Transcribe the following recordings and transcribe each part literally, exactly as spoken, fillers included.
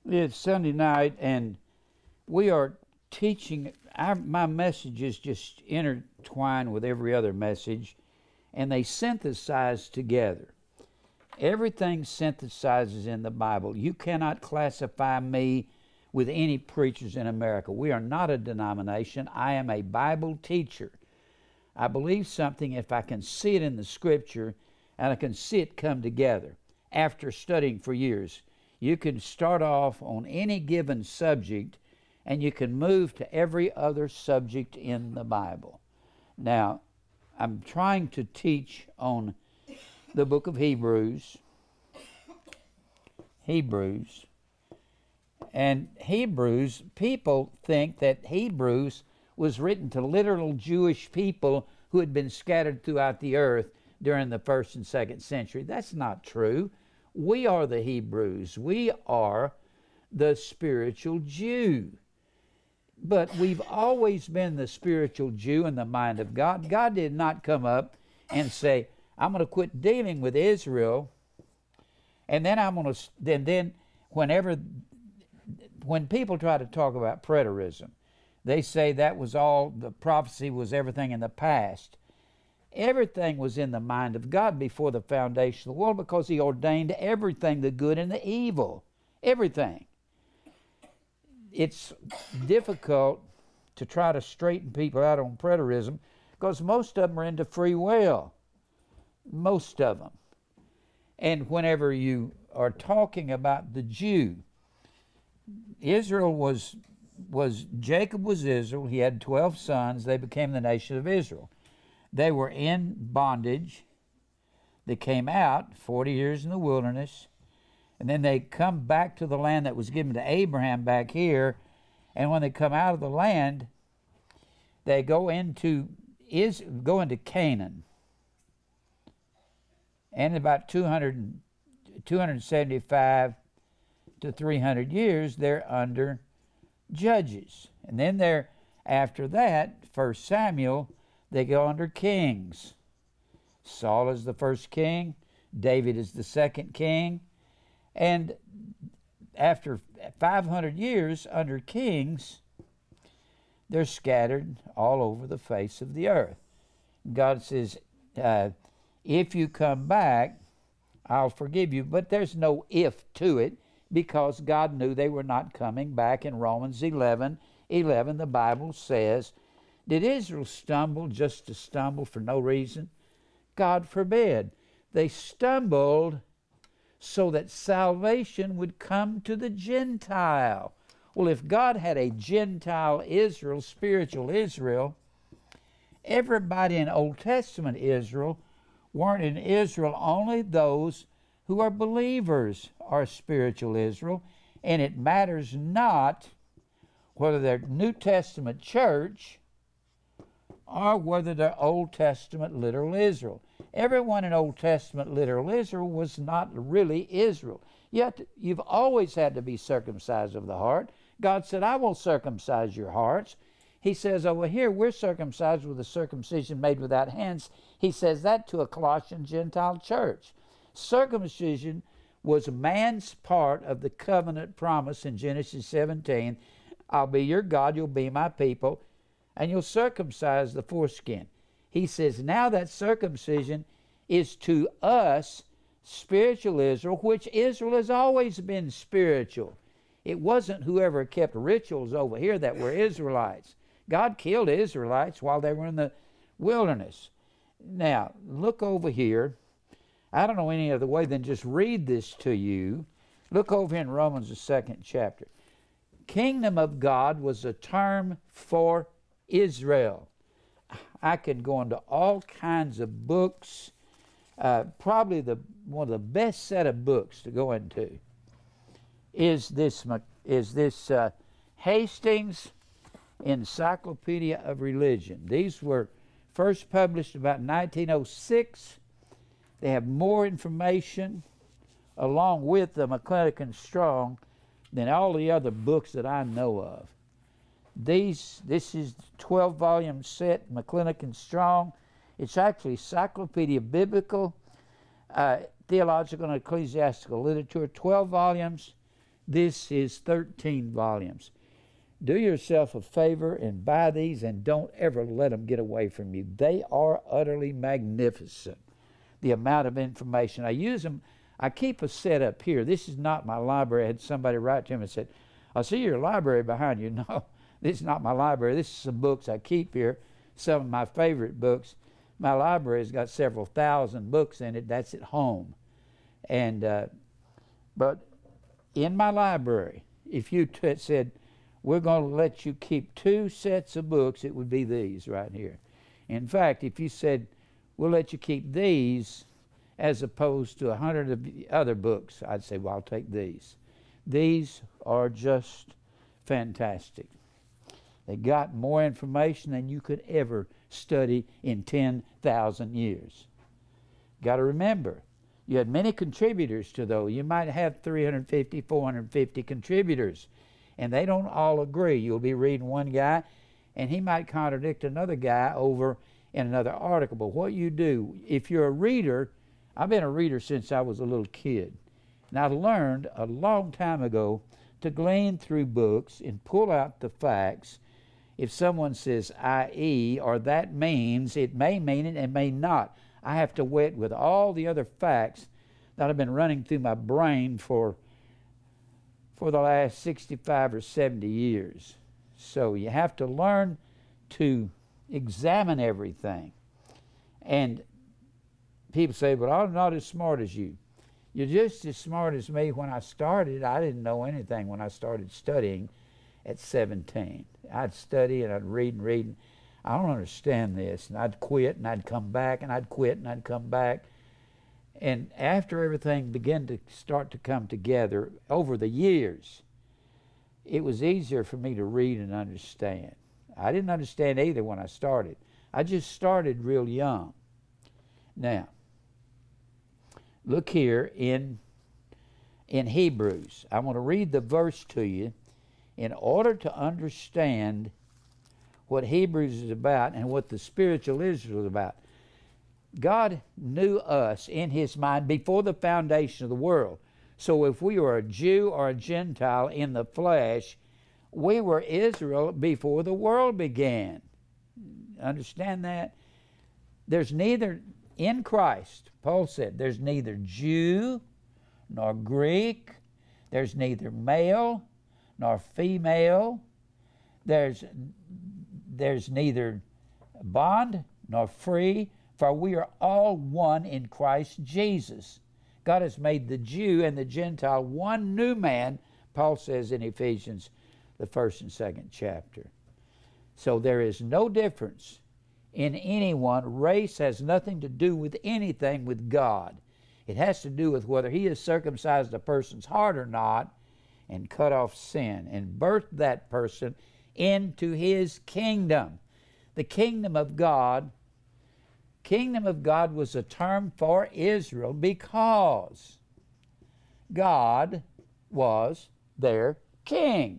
It's Sunday night, and we are teaching. Our, my messages just intertwine with every other message, and they synthesize together. Everything synthesizes in the Bible. You cannot classify me with any preachers in America. We are not a denomination. I am a Bible teacher. I believe something if I can see it in the Scripture, and I can see it come together after studying for years. You can start off on any given subject, and you can move to every other subject in the Bible. Now, I'm trying to teach on the book of Hebrews. Hebrews. And Hebrews, people think that Hebrews was written to literal Jewish people who had been scattered throughout the earth during the first and second century. That's not true. We are the Hebrews. We are the spiritual Jew. But we've always been the spiritual Jew in the mind of God. God did not come up and say, I'm going to quit dealing with Israel, and then I'm going to, then, then whenever, when people try to talk about preterism, they say that was all, the prophecy was everything in the past. Everything was in the mind of God before the foundation of the world, because He ordained everything, the good and the evil. Everything. It's difficult to try to straighten people out on preterism, because most of them are into free will. Most of them. And whenever you are talking about the Jew, Israel was, was Jacob was Israel. He had twelve sons. They became the nation of Israel. They were in bondage. They came out forty years in the wilderness, and then they come back to the land that was given to Abraham back here. And when they come out of the land, they go into is go into Canaan. And about two hundred, two seventy-five to three hundred years, they're under judges. And then they're, after that, First Samuel, they go under kings. Saul is the first king. David is the second king. And after five hundred years under kings, they're scattered all over the face of the earth. God says, uh, if you come back, I'll forgive you. But there's no if to it, because God knew they were not coming back. In Romans eleven eleven, the Bible says, did Israel stumble just to stumble for no reason? God forbid. They stumbled so that salvation would come to the Gentile. Well, if God had a Gentile Israel, spiritual Israel, everybody in Old Testament Israel weren't in Israel. Only those who are believers are spiritual Israel. And it matters not whether they're New Testament church or whether they're Old Testament literal Israel. Everyone in Old Testament literal Israel was not really Israel. Yet you've always had to be circumcised of the heart. God said, I will circumcise your hearts. He says over here, we're circumcised with a circumcision made without hands. He says that to a Colossian Gentile church. Circumcision was man's part of the covenant promise in Genesis seventeen. I'll be your God, you'll be my people, and you'll circumcise the foreskin. He says now that circumcision is to us spiritual Israel, which Israel has always been spiritual. It wasn't whoever kept rituals over here that were Israelites. God killed Israelites while they were in the wilderness. Now, look over here. I don't know any other way than just read this to you. Look over here in Romans, the second chapter. Kingdom of God was a term for Israel. I could go into all kinds of books. Uh, probably the one of the best set of books to go into is this is this uh, Hastings Encyclopedia of Religion. These were first published about nineteen oh six. They have more information along with the McClintock Strong than all the other books that I know of. These, this is the twelve volume set, McClintock Strong. It's actually Encyclopedia Biblical, uh, Theological and Ecclesiastical Literature, twelve volumes. This is thirteen volumes. Do yourself a favor and buy these, and don't ever let them get away from you. They are utterly magnificent, the amount of information. I use them. I keep a set up here. This is not my library. I had somebody write to me and said, I see your library behind you. No, this is not my library. This is some books I keep here, some of my favorite books. My library has got several thousand books in it. That's at home. And uh, but in my library, if you t- said, we're going to let you keep two sets of books, it would be these right here. In fact, if you said, we'll let you keep these as opposed to a hundred of other books, I'd say, well, I'll take these. These are just fantastic. They got more information than you could ever study in ten thousand years. Got to remember, you had many contributors to those. You might have three hundred fifty, four hundred fifty contributors, and they don't all agree. You'll be reading one guy, and he might contradict another guy over in another article. But what you do, if you're a reader, I've been a reader since I was a little kid. And I learned a long time ago to glean through books and pull out the facts. If someone says I E or that means, it may mean it and may not. I have to weigh it with all the other facts that have been running through my brain for for the last sixty-five or seventy years. So you have to learn to examine everything. And people say, but I'm not as smart as you. You're just as smart as me. When I started, I didn't know anything when I started studying at seventeen. I'd study and I'd read and read. And I don't understand this. And I'd quit and I'd come back and I'd quit and I'd come back. And after everything began to start to come together over the years, it was easier for me to read and understand. I didn't understand either when I started. I just started real young. Now, look here in, in Hebrews. I want to read the verse to you in order to understand what Hebrews is about and what the spiritual Israel is about. God knew us in His mind before the foundation of the world. So if we were a Jew or a Gentile in the flesh, we were Israel before the world began. Understand that? There's neither, in Christ, Paul said, there's neither Jew nor Greek, there's neither male nor female, there's, there's neither bond nor free, for we are all one in Christ Jesus. God has made the Jew and the Gentile one new man, Paul says in Ephesians, the first and second chapter. So there is no difference in anyone. Race has nothing to do with anything with God. It has to do with whether He has circumcised a person's heart or not and cut off sin and birthed that person into His kingdom. The kingdom of God, kingdom of God was a term for Israel because God was their king.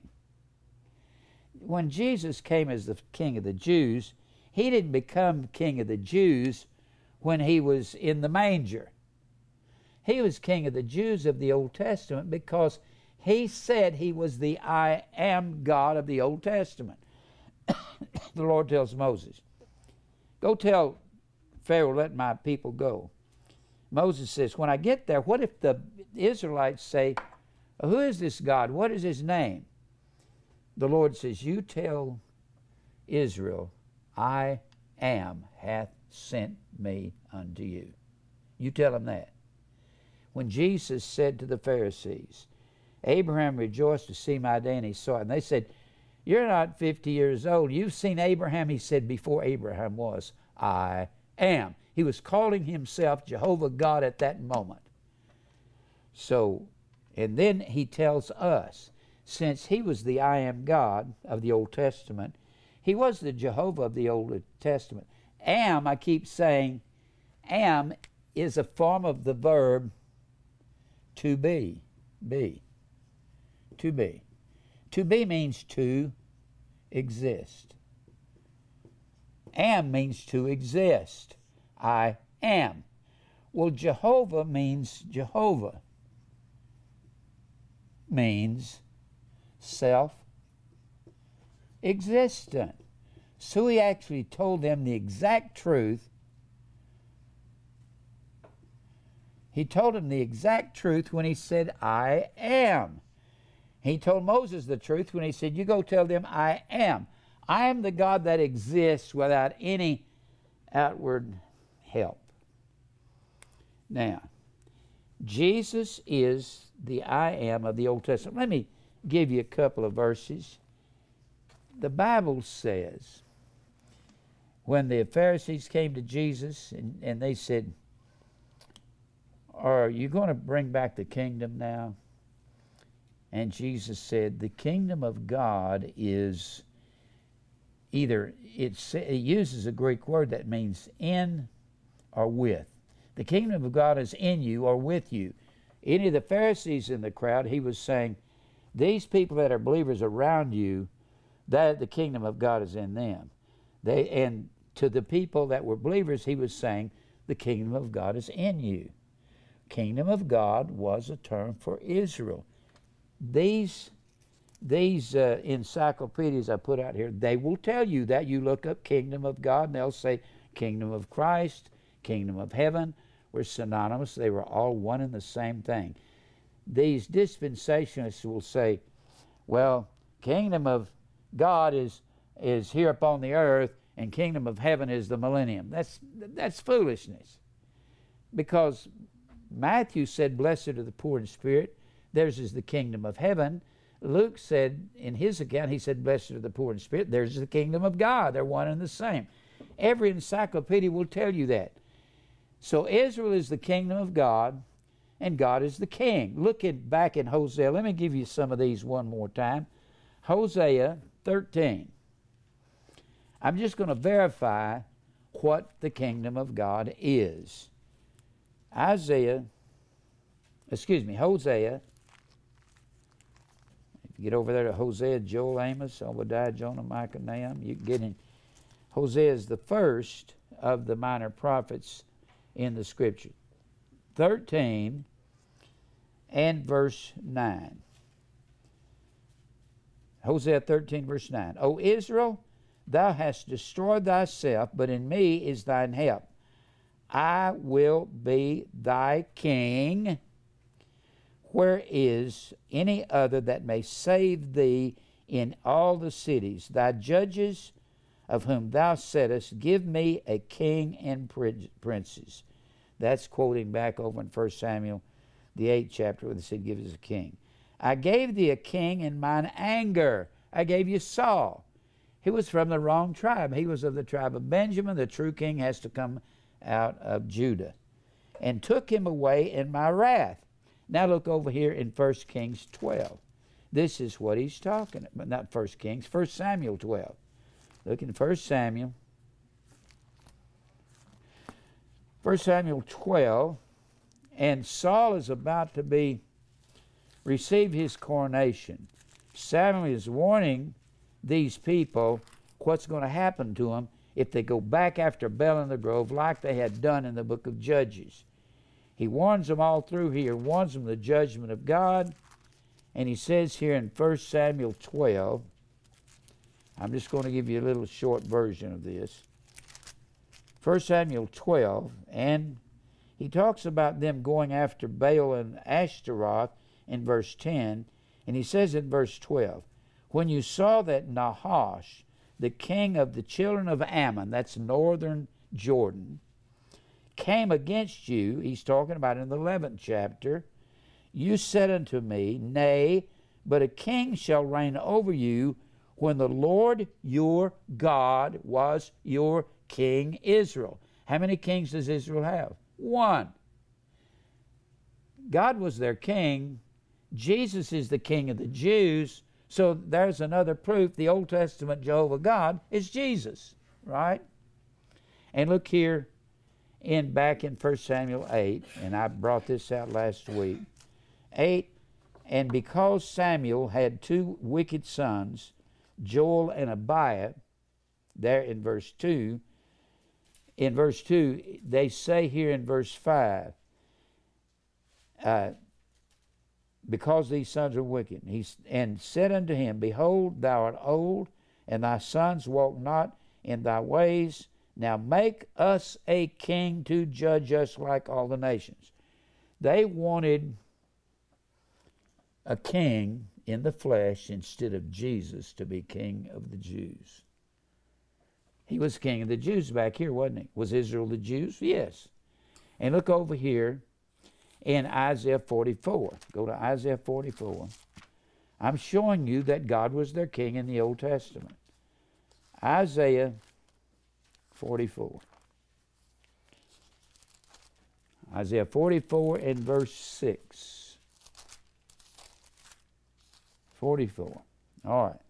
When Jesus came as the king of the Jews, He didn't become king of the Jews when He was in the manger. He was king of the Jews of the Old Testament because He said He was the I am God of the Old Testament. The Lord tells Moses, go tell Pharaoh, let my people go. Moses says, when I get there, what if the Israelites say, who is this God? What is His name? The Lord says, you tell Israel, I am hath sent me unto you. You tell them that. When Jesus said to the Pharisees, Abraham rejoiced to see my day, and he saw it. And they said, you're not fifty years old. You've seen Abraham. He said, before Abraham was, I am. He was calling Himself Jehovah God at that moment. So, and then He tells us, since He was the I am God of the Old Testament, He was the Jehovah of the Old Testament. Am, I keep saying, am is a form of the verb to be. Be. To be. To be means to exist. Am means to exist. I am. Well, Jehovah means Jehovah. means self-existent. So he actually told them the exact truth. He told them the exact truth when he said, I am. He told Moses the truth when he said, you go tell them I am. I am the God that exists without any outward help. Now, Jesus is the I am of the Old Testament. Let me give you a couple of verses. The Bible says, when the Pharisees came to Jesus and, and they said, are you going to bring back the kingdom now? And Jesus said, the kingdom of God is either, it's, it uses a Greek word that means in or with. The kingdom of God is in you or with you. Any of the Pharisees in the crowd, he was saying, these people that are believers around you, that the kingdom of God is in them. They, and to the people that were believers, he was saying, the kingdom of God is in you. Kingdom of God was a term for Israel. These, these uh, encyclopedias I put out here, they will tell you that. You look up kingdom of God, and they'll say kingdom of Christ, kingdom of heaven, were synonymous. They were all one and the same thing. These dispensationalists will say, well, kingdom of God is, is here upon the earth, and kingdom of heaven is the millennium. That's, that's foolishness. Because Matthew said, blessed are the poor in spirit. Theirs is the kingdom of heaven. Luke said, in his account, he said, blessed are the poor in spirit. Theirs is the kingdom of God. They're one and the same. Every encyclopedia will tell you that. So Israel is the kingdom of God, and God is the king. Look at back in Hosea. Let me give you some of these one more time. Hosea thirteen. I'm just going to verify what the kingdom of God is. Isaiah, excuse me, Hosea. If you get over there to Hosea, Joel, Amos, Obadiah, Jonah, Micah, Nahum, you get in. Hosea is the first of the minor prophets in the Scripture. thirteen and verse nine. Hosea thirteen, verse nine. O Israel, thou hast destroyed thyself, but in me is thine help. I will be thy king. Where is any other that may save thee in all the cities? Thy judges, of whom thou saidst, give me a king and princes. That's quoting back over in First Samuel, the eighth chapter, where they said, give us a king. I gave thee a king in mine anger. I gave you Saul. He was from the wrong tribe. He was of the tribe of Benjamin. The true king has to come out of Judah. And took him away in my wrath. Now look over here in First Kings twelve. This is what he's talking about. Not First Kings, First Samuel twelve. Look in First Samuel. First Samuel twelve. And Saul is about to be, receive his coronation. Samuel is warning these people what's going to happen to them if they go back after Bel in the grove like they had done in the book of Judges. He warns them all through here, warns them the judgment of God. And he says here in First Samuel twelve, I'm just going to give you a little short version of this. First Samuel twelve, and he talks about them going after Baal and Ashtaroth in verse ten. And he says in verse twelve, when you saw that Nahash, the king of the children of Ammon, that's northern Jordan, came against you, he's talking about in the eleventh chapter, you said unto me, nay, but a king shall reign over you when the Lord your God was your king Israel. How many kings does Israel have? One. God was their king. Jesus is the king of the Jews. So there's another proof the Old Testament Jehovah God is Jesus, right? And look here in back in First Samuel eight, and I brought this out last week. eight, and because Samuel had two wicked sons, Joel and Abiah, there in verse two, in verse two, they say here in verse five, uh, because these sons are wicked. He, and said unto him, Behold, thou art old, and thy sons walk not in thy ways. Now make us a king to judge us like all the nations. They wanted a king in the flesh instead of Jesus to be king of the Jews. He was king of the Jews back here, wasn't he? Was Israel the Jews? Yes. And look over here in Isaiah forty-four. Go to Isaiah forty-four. I'm showing you that God was their king in the Old Testament. Isaiah forty-four. Isaiah forty-four and verse six. forty-four. All right.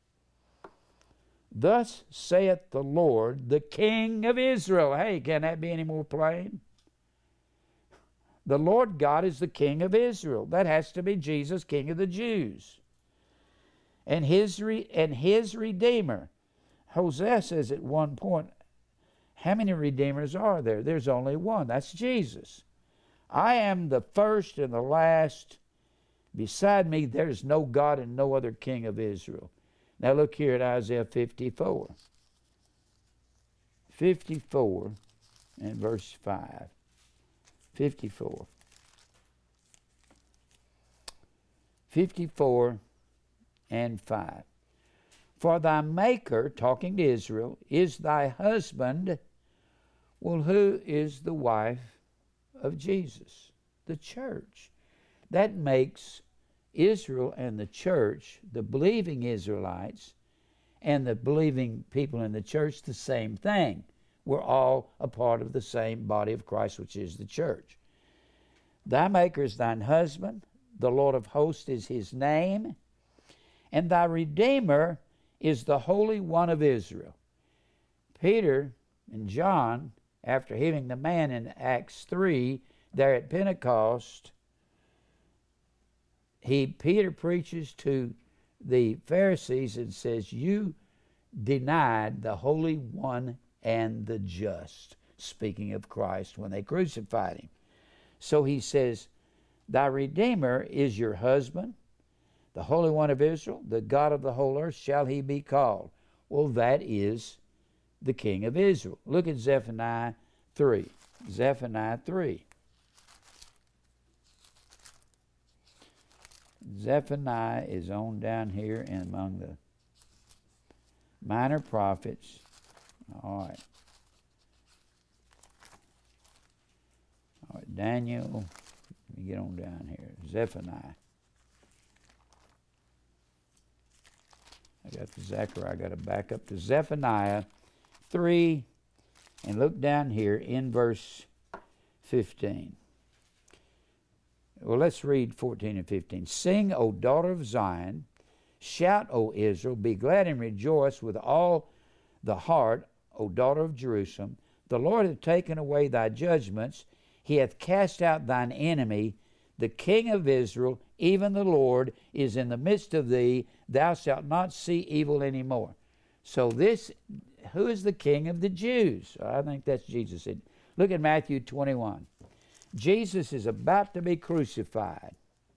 Thus saith the Lord, the King of Israel. Hey, can that be any more plain? The Lord God is the King of Israel. That has to be Jesus, King of the Jews. And his, re, and his Redeemer. Hosea says at one point, how many Redeemers are there? There's only one. That's Jesus. I am the first and the last. Beside me, there's no God and no other King of Israel. Now look here at Isaiah fifty-four. fifty-four and verse five. fifty-four. fifty-four and five. For thy Maker, talking to Israel, is thy husband. Well, who is the wife of Jesus? The church. That makes Israel and the church, the believing Israelites and the believing people in the church, the same thing. We're all a part of the same body of Christ, which is the church. Thy Maker is thine husband, the Lord of hosts is his name, and thy Redeemer is the Holy One of Israel. Peter and John, after healing the man in Acts three, there at Pentecost, he Peter preaches to the Pharisees and says, you denied the Holy One and the just, speaking of Christ when they crucified him. So he says, thy Redeemer is your husband, the Holy One of Israel, the God of the whole earth shall he be called. Well, that is the King of Israel. Look at Zephaniah three. Zephaniah three. Zephaniah is on down here and among the minor prophets. All right. All right, Daniel. Let me get on down here. Zephaniah. I got the Zechariah. I got to back up to Zephaniah three and look down here in verse fifteen. Well, let's read fourteen and fifteen. Sing, O daughter of Zion. Shout, O Israel. Be glad and rejoice with all the heart, O daughter of Jerusalem. The Lord hath taken away thy judgments. He hath cast out thine enemy. The King of Israel, even the Lord, is in the midst of thee. Thou shalt not see evil anymore. So this, who is the King of the Jews? I think that's Jesus. Look at Matthew twenty-one. Jesus is about to be crucified.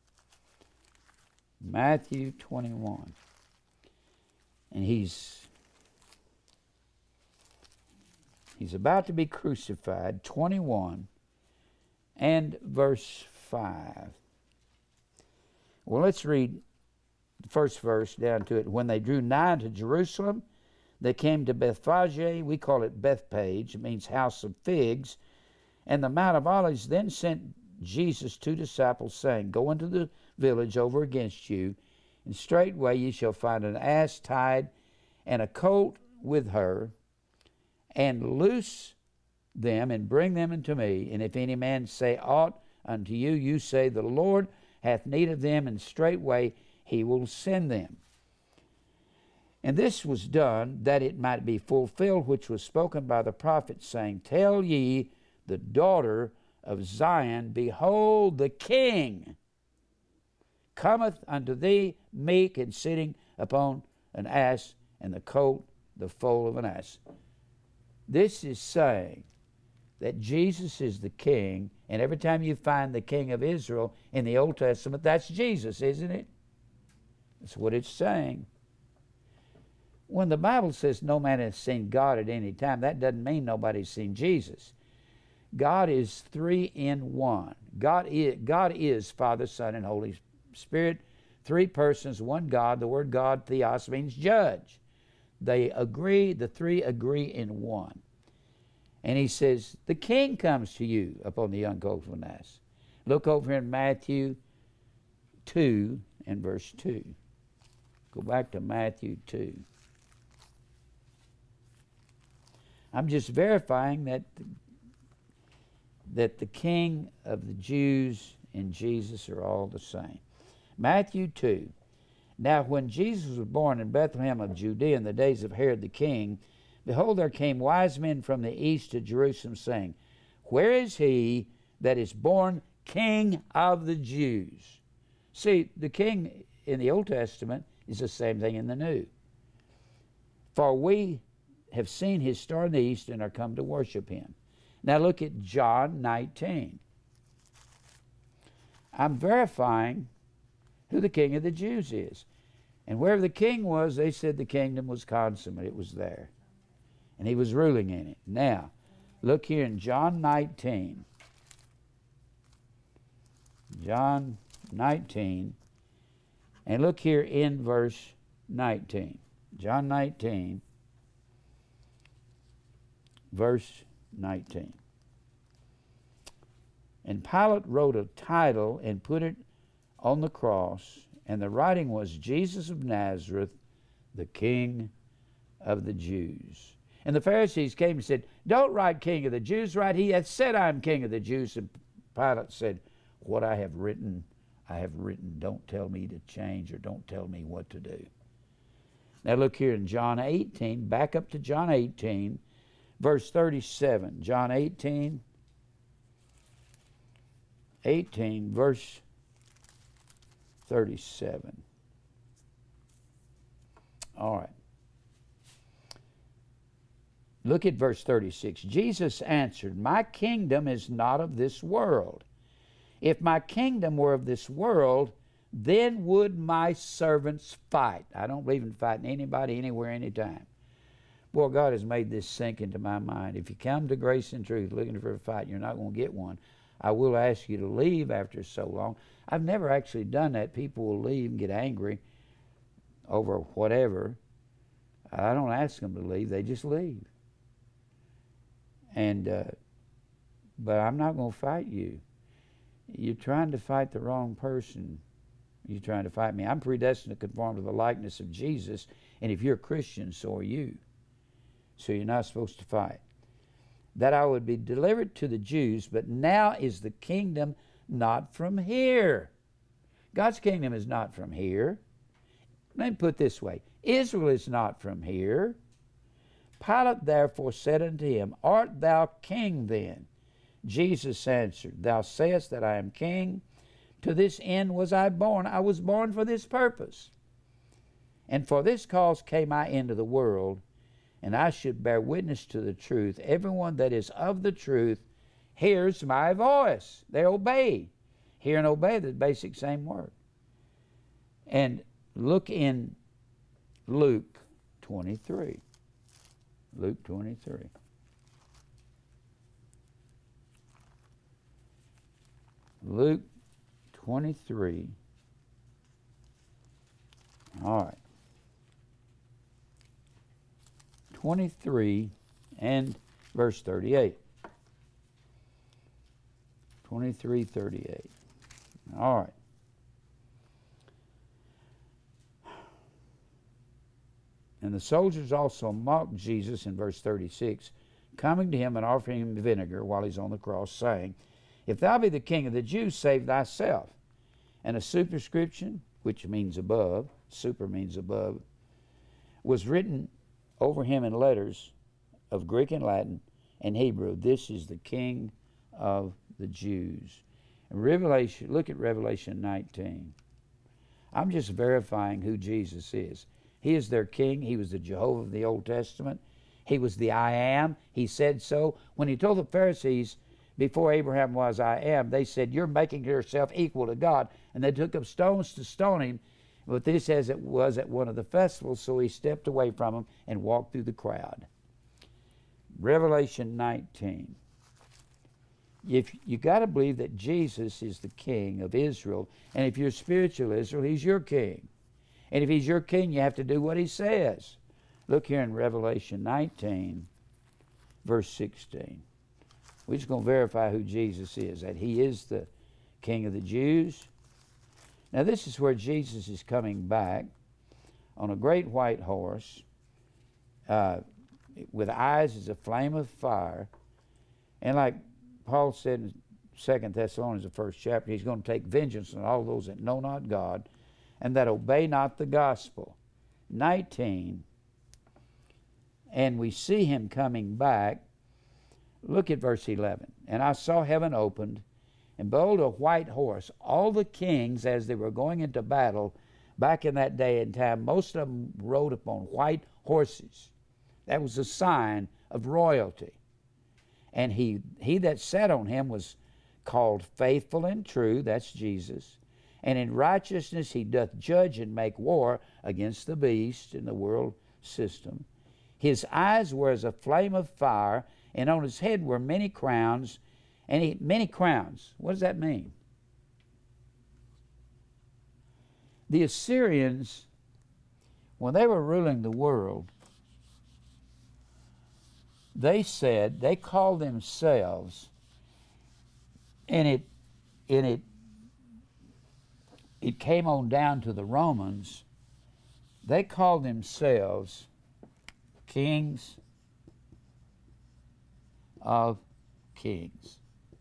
Matthew twenty-one. And he's he's about to be crucified, twenty-one and verse five. Well, let's read the first verse down to it. When they drew nigh to Jerusalem, they came to Bethphage. We call it Bethpage. It means house of figs. And the Mount of Olives. Then sent Jesus two disciples, saying, Go into the village over against you, and straightway ye shall find an ass tied, and a colt with her, and loose them, and bring them unto me. And if any man say aught unto you, you say, The Lord hath need of them, and straightway he will send them. And this was done, that it might be fulfilled, which was spoken by the prophet, saying, Tell ye the daughter of Zion, Behold, the King cometh unto thee, meek and sitting upon an ass, and the colt the foal of an ass. This is saying that Jesus is the king, and every time you find the king of Israel in the Old Testament, that's Jesus, isn't it? That's what it's saying. When the Bible says no man has seen God at any time, that doesn't mean nobody's seen Jesus. God is three in one. God is, God is Father, Son, and Holy Spirit. Three persons, one God. The word God, theos, means judge. They agree, the three agree in one. And he says, the king comes to you upon the young colt of an ass. Look over in Matthew two and verse two. Go back to Matthew two. I'm just verifying that the, that the king of the Jews and Jesus are all the same. Matthew two. Now when Jesus was born in Bethlehem of Judea in the days of Herod the king, behold, there came wise men from the east to Jerusalem, saying, where is he that is born King of the Jews? See, the king in the Old Testament is the same thing in the New. For we have seen his star in the east and are come to worship him. Now look at John nineteen. I'm verifying who the king of the Jews is. And wherever the king was, they said the kingdom was consummate. It was there. And he was ruling in it. Now, look here in John nineteen. John nineteen. And look here in verse nineteen. John nineteen. Verse nineteen. And Pilate wrote a title and put it on the cross, and the writing was Jesus of Nazareth, the King of the Jews. And the Pharisees came and said, don't write King of the Jews, write he hath said I am King of the Jews. And Pilate said, what I have written, I have written. Don't tell me to change, or don't tell me what to do. Now look here in John eighteen, back up to John eighteen, verse thirty-seven. John eighteen, eighteen, verse thirty-seven. All right. Look at verse thirty-six. Jesus answered, my kingdom is not of this world. If my kingdom were of this world, then would my servants fight. I don't believe in fighting anybody, anywhere, anytime. Boy, God has made this sink into my mind. If you come to Grace and Truth looking for a fight, you're not going to get one. I will ask you to leave after so long. I've never actually done that. People will leave and get angry over whatever. I don't ask them to leave. They just leave. And, uh, but I'm not going to fight you. You're trying to fight the wrong person. You're trying to fight me. I'm predestined to conform to the likeness of Jesus, and if you're a Christian, so are you. So you're not supposed to fight. That I would be delivered to the Jews, but now is the kingdom not from here. God's kingdom is not from here. Let me put it this way. Israel is not from here. Pilate therefore said unto him, art thou king then? Jesus answered, thou sayest that I am king. To this end was I born. I was born for this purpose. And for this cause came I into the world, and I should bear witness to the truth. Everyone that is of the truth hears my voice. They obey. Hear and obey, the basic same word. And look in Luke twenty-three. Luke twenty-three. Luke twenty-three. All right. twenty-three and verse thirty-eight. twenty-three, thirty-eight. All right. And the soldiers also mocked Jesus in verse thirty-six, coming to him and offering him vinegar while he's on the cross, saying, if thou be the king of the Jews, save thyself. And a superscription, which means above, super means above, was written over him in letters of Greek and Latin and Hebrew, this is the King of the Jews. And Revelation, look at Revelation nineteen. I'm just verifying who Jesus is. He is their king. He was the Jehovah of the Old Testament. He was the I am. He said so. When he told the Pharisees, before Abraham was I am, they said, you're making yourself equal to God. And they took up stones to stone him. But this as it was at one of the festivals, so he stepped away from them and walked through the crowd. Revelation nineteen. If you got to believe that Jesus is the king of Israel, and if you're spiritual Israel, he's your king. And if he's your king, you have to do what he says. Look here in Revelation nineteen, verse sixteen. We're just going to verify who Jesus is, that he is the King of the Jews. Now this is where Jesus is coming back on a great white horse, uh, with eyes as a flame of fire. And like Paul said in Second Thessalonians, the first chapter, he's going to take vengeance on all those that know not God and that obey not the gospel. nineteen, and we see him coming back. Look at verse eleven. And I saw heaven opened, and behold, a white horse. All the kings, as they were going into battle back in that day and time, most of them rode upon white horses. That was a sign of royalty. And he, he that sat on him was called Faithful and True, that's Jesus. And in righteousness he doth judge and make war against the beast in the world system. His eyes were as a flame of fire, and on his head were many crowns. And he, many crowns. What does that mean? The Assyrians, when they were ruling the world, they said, they called themselves, and it, and it, it came on down to the Romans, they called themselves kings of kings.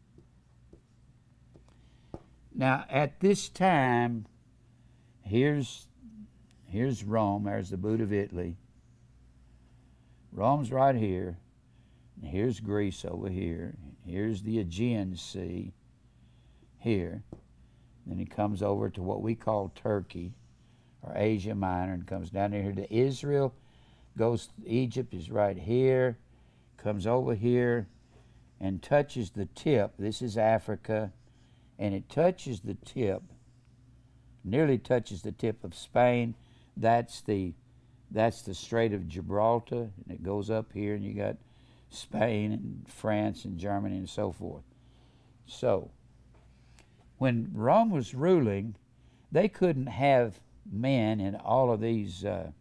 Now, at this time, here's, here's Rome. There's the boot of Italy. Rome's right here. And here's Greece over here. Here's the Aegean Sea here. Then he comes over to what we call Turkey or Asia Minor and comes down here to Israel. Goes, Egypt is right here. Comes over here and touches the tip. This is Africa. And it touches the tip, nearly touches the tip of Spain. That's the, that's the Strait of Gibraltar. And it goes up here, and you got Spain and France and Germany and so forth. So, when Rome was ruling, they couldn't have men in all of these uh,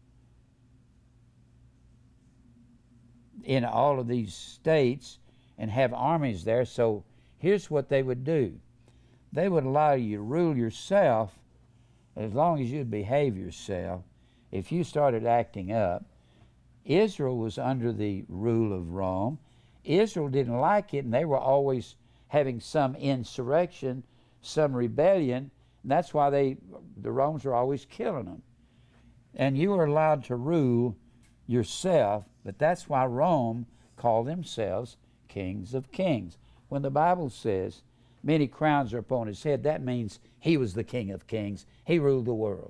in all of these states and have armies there. So here's what they would do. They would allow you to rule yourself as long as you'd behave yourself. If you started acting up, Israel was under the rule of Rome. Israel didn't like it, and they were always having some insurrection, some rebellion, and that's why they, the Romans were always killing them. And you were allowed to rule yourself, but that's why Rome called themselves kings of kings. When the Bible says many crowns are upon his head, that means he was the king of kings. He ruled the world.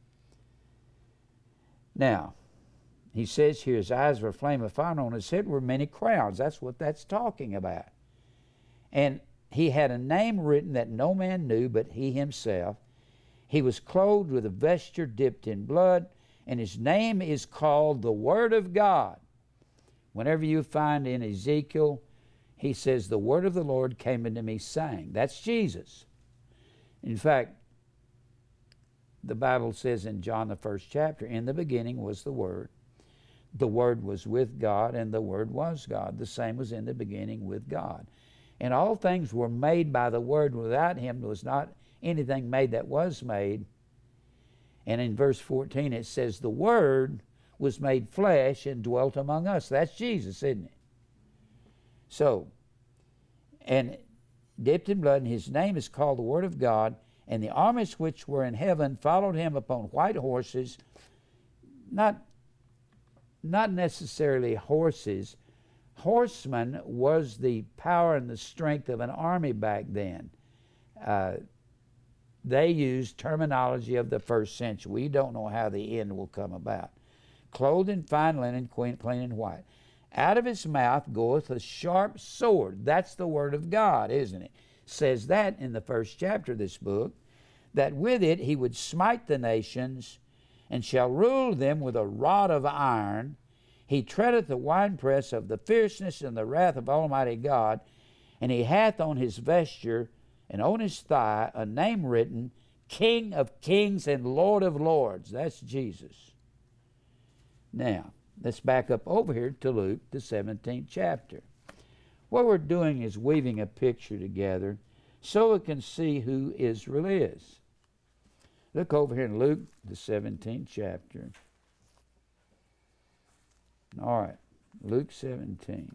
Now, he says here, his eyes were a flame of fire, and on his head were many crowns. That's what that's talking about. And he had a name written that no man knew but he himself. He was clothed with a vesture dipped in blood, and his name is called the Word of God. Whenever you find in Ezekiel, he says, the word of the Lord came unto me saying. That's Jesus. In fact, the Bible says in John the first chapter, in the beginning was the Word. The Word was with God, and the Word was God. The same was in the beginning with God. And all things were made by the Word. Without him there was not anything made that was made. And in verse fourteen it says, the Word was made flesh and dwelt among us. That's Jesus, isn't it? So, and dipped in blood, and his name is called the Word of God, and the armies which were in heaven followed him upon white horses, not, not necessarily horses. Horsemen was the power and the strength of an army back then. Uh, they used terminology of the first century. We don't know how the end will come about. clothed in fine linen, clean, clean and white. Out of his mouth goeth a sharp sword. That's the word of God, isn't it? Says that in the first chapter of this book, that with it he would smite the nations, and shall rule them with a rod of iron. He treadeth the winepress of the fierceness and the wrath of Almighty God, and he hath on his vesture and on his thigh a name written, King of Kings and Lord of Lords. That's Jesus. Now, let's back up over here to Luke, the seventeenth chapter. What we're doing is weaving a picture together so we can see who Israel is. Look over here in Luke, the seventeenth chapter. All right, Luke seventeen.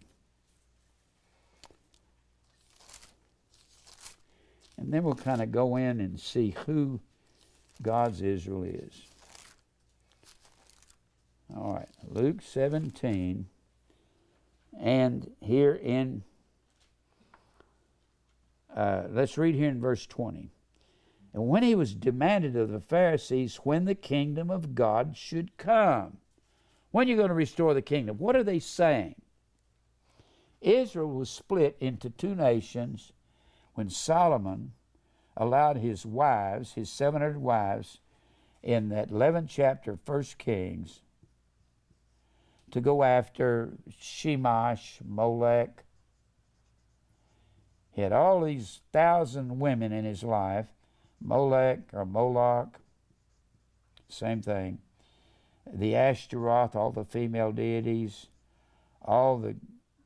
And then we'll kind of go in and see who God's Israel is. All right, Luke seventeen. And here in, uh, let's read here in verse twenty. And when he was demanded of the Pharisees when the kingdom of God should come. When are you going to restore the kingdom? What are they saying? Israel was split into two nations when Solomon allowed his wives, his seven hundred wives, in that eleventh chapter of First Kings, to go after Shemash, Molech. He had all these thousand women in his life, Molech or Moloch, same thing. The Ashtaroth, all the female deities, all the,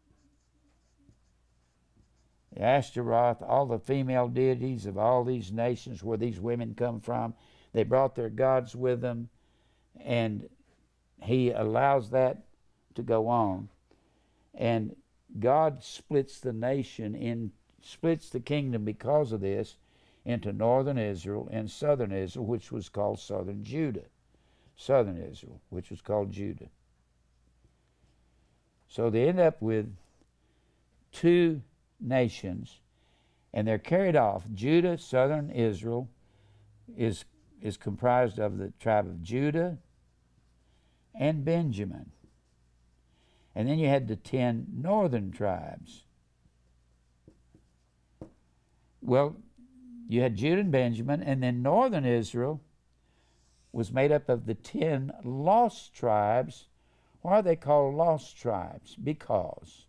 the Ashtaroth, all the female deities of all these nations where these women come from. They brought their gods with them, and he allows that to go on. And God splits the nation in, splits the kingdom because of this into northern Israel and southern Israel, which was called southern Judah. Southern Israel, which was called Judah. So they end up with two nations, and they're carried off. Judah, southern Israel, is, is comprised of the tribe of Judah and Benjamin. And then you had the ten northern tribes. Well, you had Judah and Benjamin, and then northern Israel was made up of the ten lost tribes. Why are they called lost tribes? Because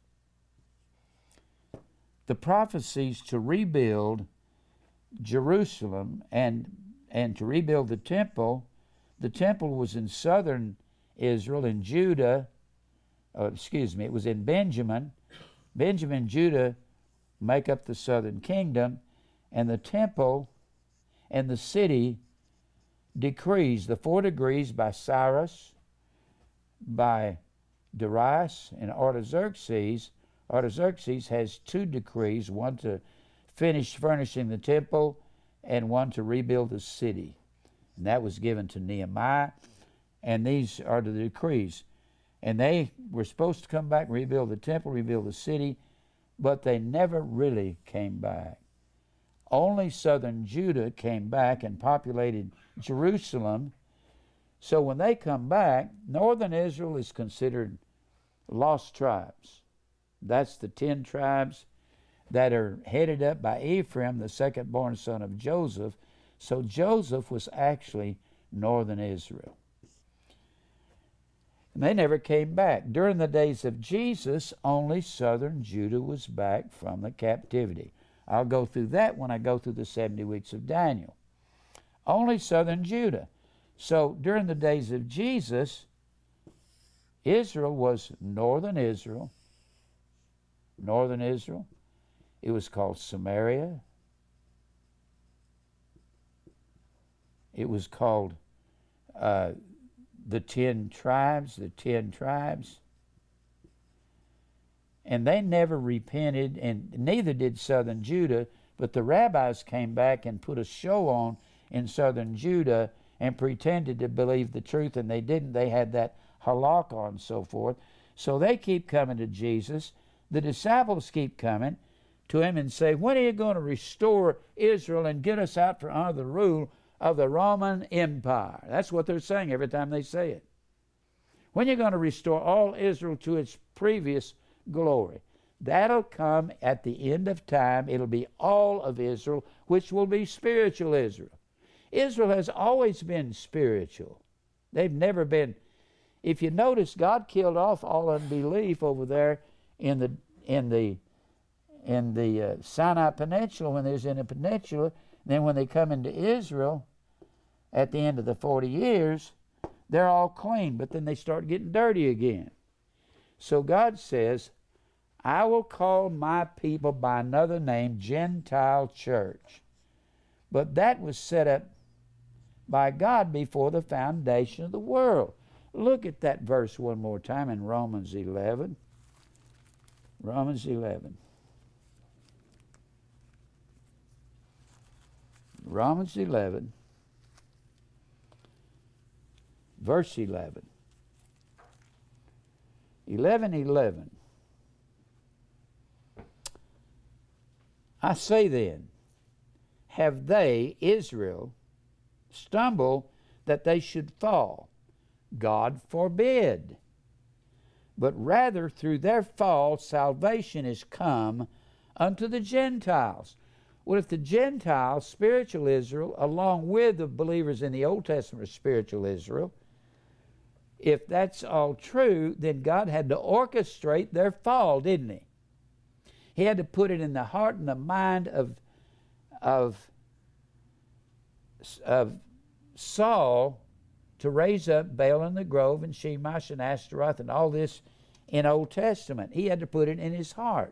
the prophecies to rebuild Jerusalem and, and to rebuild the temple, the temple was in southern Israel, in Judah, uh, excuse me, it was in Benjamin. Benjamin and Judah make up the southern kingdom, and the temple and the city decrees, the four degrees by Cyrus, by Darius, and Artaxerxes. Artaxerxes has two decrees, one to finish furnishing the temple and one to rebuild the city. And that was given to Nehemiah, and these are the decrees. And they were supposed to come back and rebuild the temple, rebuild the city, but they never really came back. Only southern Judah came back and populated Jerusalem. So when they come back, northern Israel is considered lost tribes. That's the ten tribes that are headed up by Ephraim, the second-born son of Joseph. So Joseph was actually northern Israel. And they never came back. During the days of Jesus, only southern Judah was back from the captivity. I'll go through that when I go through the seventy weeks of Daniel. Only southern Judah. So during the days of Jesus, Israel was northern Israel. Northern Israel. It was called Samaria. It was called uh, the ten tribes, the ten tribes. And they never repented, and neither did southern Judah, but the rabbis came back and put a show on in southern Judah and pretended to believe the truth, and they didn't. They had that halakha and so forth. So they keep coming to Jesus. The disciples keep coming to him and say, when are you going to restore Israel and get us out from under the rule of the Roman Empire? That's what they're saying every time they say it. When you're going to restore all Israel to its previous glory. That'll come at the end of time. It'll be all of Israel, which will be spiritual Israel. Israel has always been spiritual. They've never been. If you notice, God killed off all unbelief over there in the in the in the uh, Sinai Peninsula when they was in the peninsula. And then when they come into Israel at the end of the forty years, they're all clean, but then they start getting dirty again. So God says, I will call my people by another name, Gentile church. But that was set up by God before the foundation of the world. Look at that verse one more time in Romans eleven. Romans eleven. Romans eleven. Verse eleven. eleven eleven. I say then, have they, Israel, stumbled that they should fall? God forbid. But rather through their fall salvation is come unto the Gentiles. Well, if the Gentiles, spiritual Israel, along with the believers in the Old Testament spiritual Israel, if that's all true, then God had to orchestrate their fall, didn't he? He had to put it in the heart and the mind of, of, of Saul to raise up Baal in the Grove and Shemash and Ashtaroth and all this in Old Testament. He had to put it in his heart.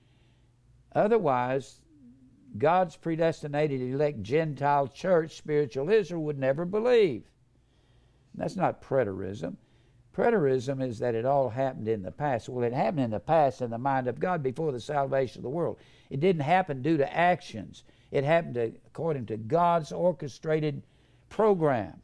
Otherwise, God's predestinated elect Gentile church, spiritual Israel, would never believe. That's not preterism. Preterism is that it all happened in the past. Well, it happened in the past in the mind of God before the salvation of the world. It didn't happen due to actions. It happened to, according to God's orchestrated program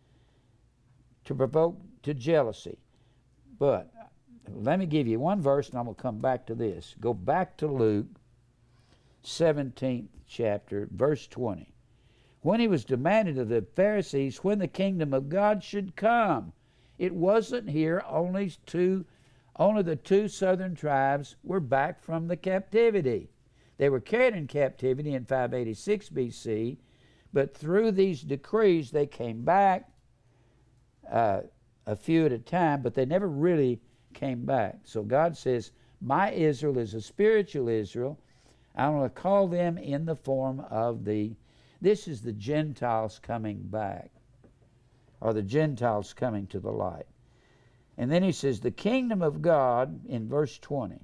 to provoke to jealousy. But let me give you one verse and I'm going to come back to this. Go back to Luke seventeenth chapter, verse twenty. When he was demanded of the Pharisees when the kingdom of God should come, it wasn't here. Only two, only the two southern tribes were back from the captivity. They were carried in captivity in five eighty-six B C, but through these decrees they came back uh, a few at a time, but they never really came back. So God says, my Israel is a spiritual Israel. I'm going to call them in the form of the, this is the Gentiles coming back, or the Gentiles coming to the light. And then he says, the kingdom of God, in verse twenty,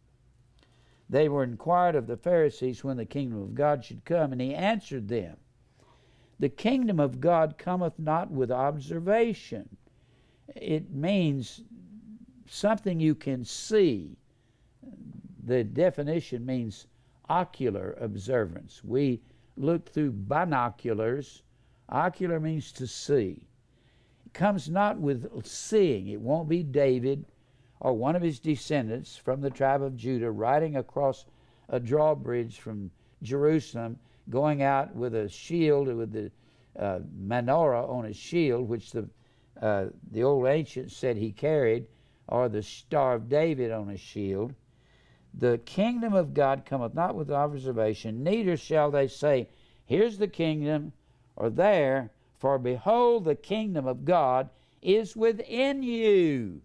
they were inquired of the Pharisees when the kingdom of God should come, and he answered them, the kingdom of God cometh not with observation. It means something you can see. The definition means ocular observance. We look through binoculars. Ocular means to see. It comes not with seeing. It won't be David or one of his descendants from the tribe of Judah riding across a drawbridge from Jerusalem, going out with a shield, with the uh, menorah on his shield, which the, uh, the old ancients said he carried, or the Star of David on his shield. The kingdom of God cometh not with observation, neither shall they say, here's the kingdom, or there, for behold, the kingdom of God is within you.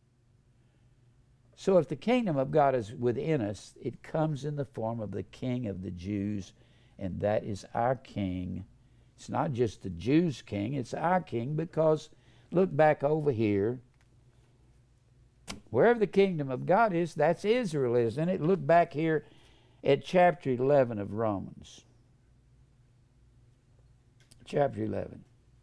So if the kingdom of God is within us, it comes in the form of the King of the Jews, and that is our King. It's not just the Jews' King, it's our King, because look back over here. Wherever the kingdom of God is, that's Israel, isn't it? Look back here at chapter eleven of Romans. Chapter eleven.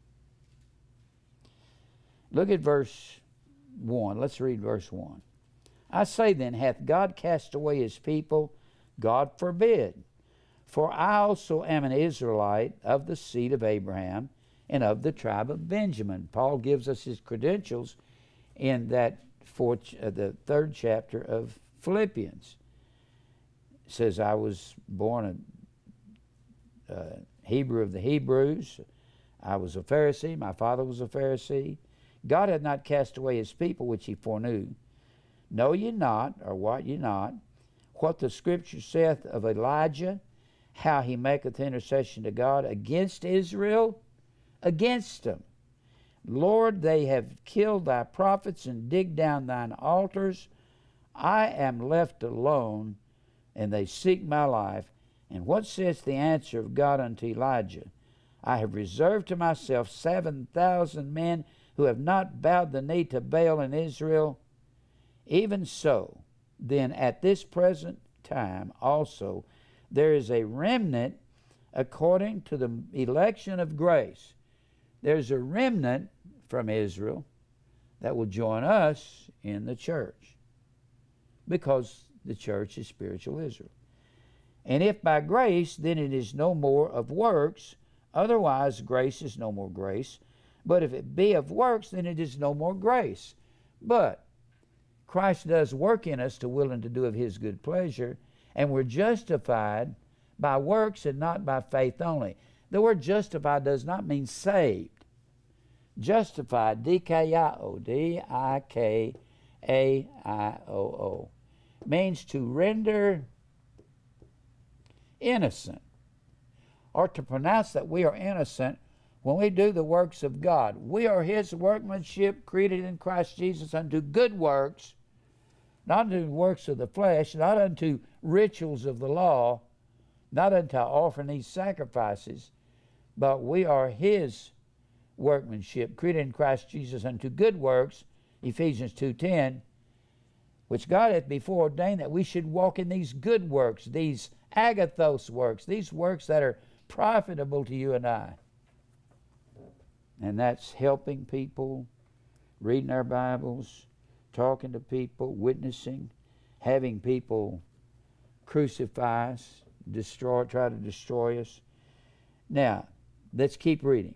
Look at verse one. Let's read verse one. I say then, hath God cast away his people? God forbid. For I also am an Israelite of the seed of Abraham and of the tribe of Benjamin. Paul gives us his credentials in that fourth, uh, the third chapter of Philippians. It says, I was born a uh, Hebrew of the Hebrews. I was a Pharisee. My father was a Pharisee. God hath not cast away his people which he foreknew. Know ye not, or wot ye not, what the Scripture saith of Elijah, how he maketh intercession to God against Israel? Against them. Lord, they have killed thy prophets and digged down thine altars. I am left alone, and they seek my life. And what saith the answer of God unto Elijah? I have reserved to myself seven thousand men who have not bowed the knee to Baal in Israel. Even so, then at this present time also there is a remnant according to the election of grace. There's a remnant from Israel that will join us in the church, because the church is spiritual Israel. And if by grace, then it is no more of works, otherwise grace is no more grace. But if it be of works, then it is no more grace. But Christ does work in us to will and to do of his good pleasure, and we're justified by works and not by faith only. The word justified does not mean saved. Justified, D K I O, D I K A I O O, means to render innocent, or to pronounce that we are innocent when we do the works of God. We are his workmanship, created in Christ Jesus unto good works, not unto works of the flesh, not unto rituals of the law, not unto offering these sacrifices, but we are his workmanship, created in Christ Jesus unto good works, Ephesians two ten, which God hath before ordained that we should walk in these good works, these agathos works, these works that are profitable to you and I. And that's helping people, reading our Bibles, talking to people, witnessing, having people crucify us, destroy, try to destroy us. Now, let's keep reading.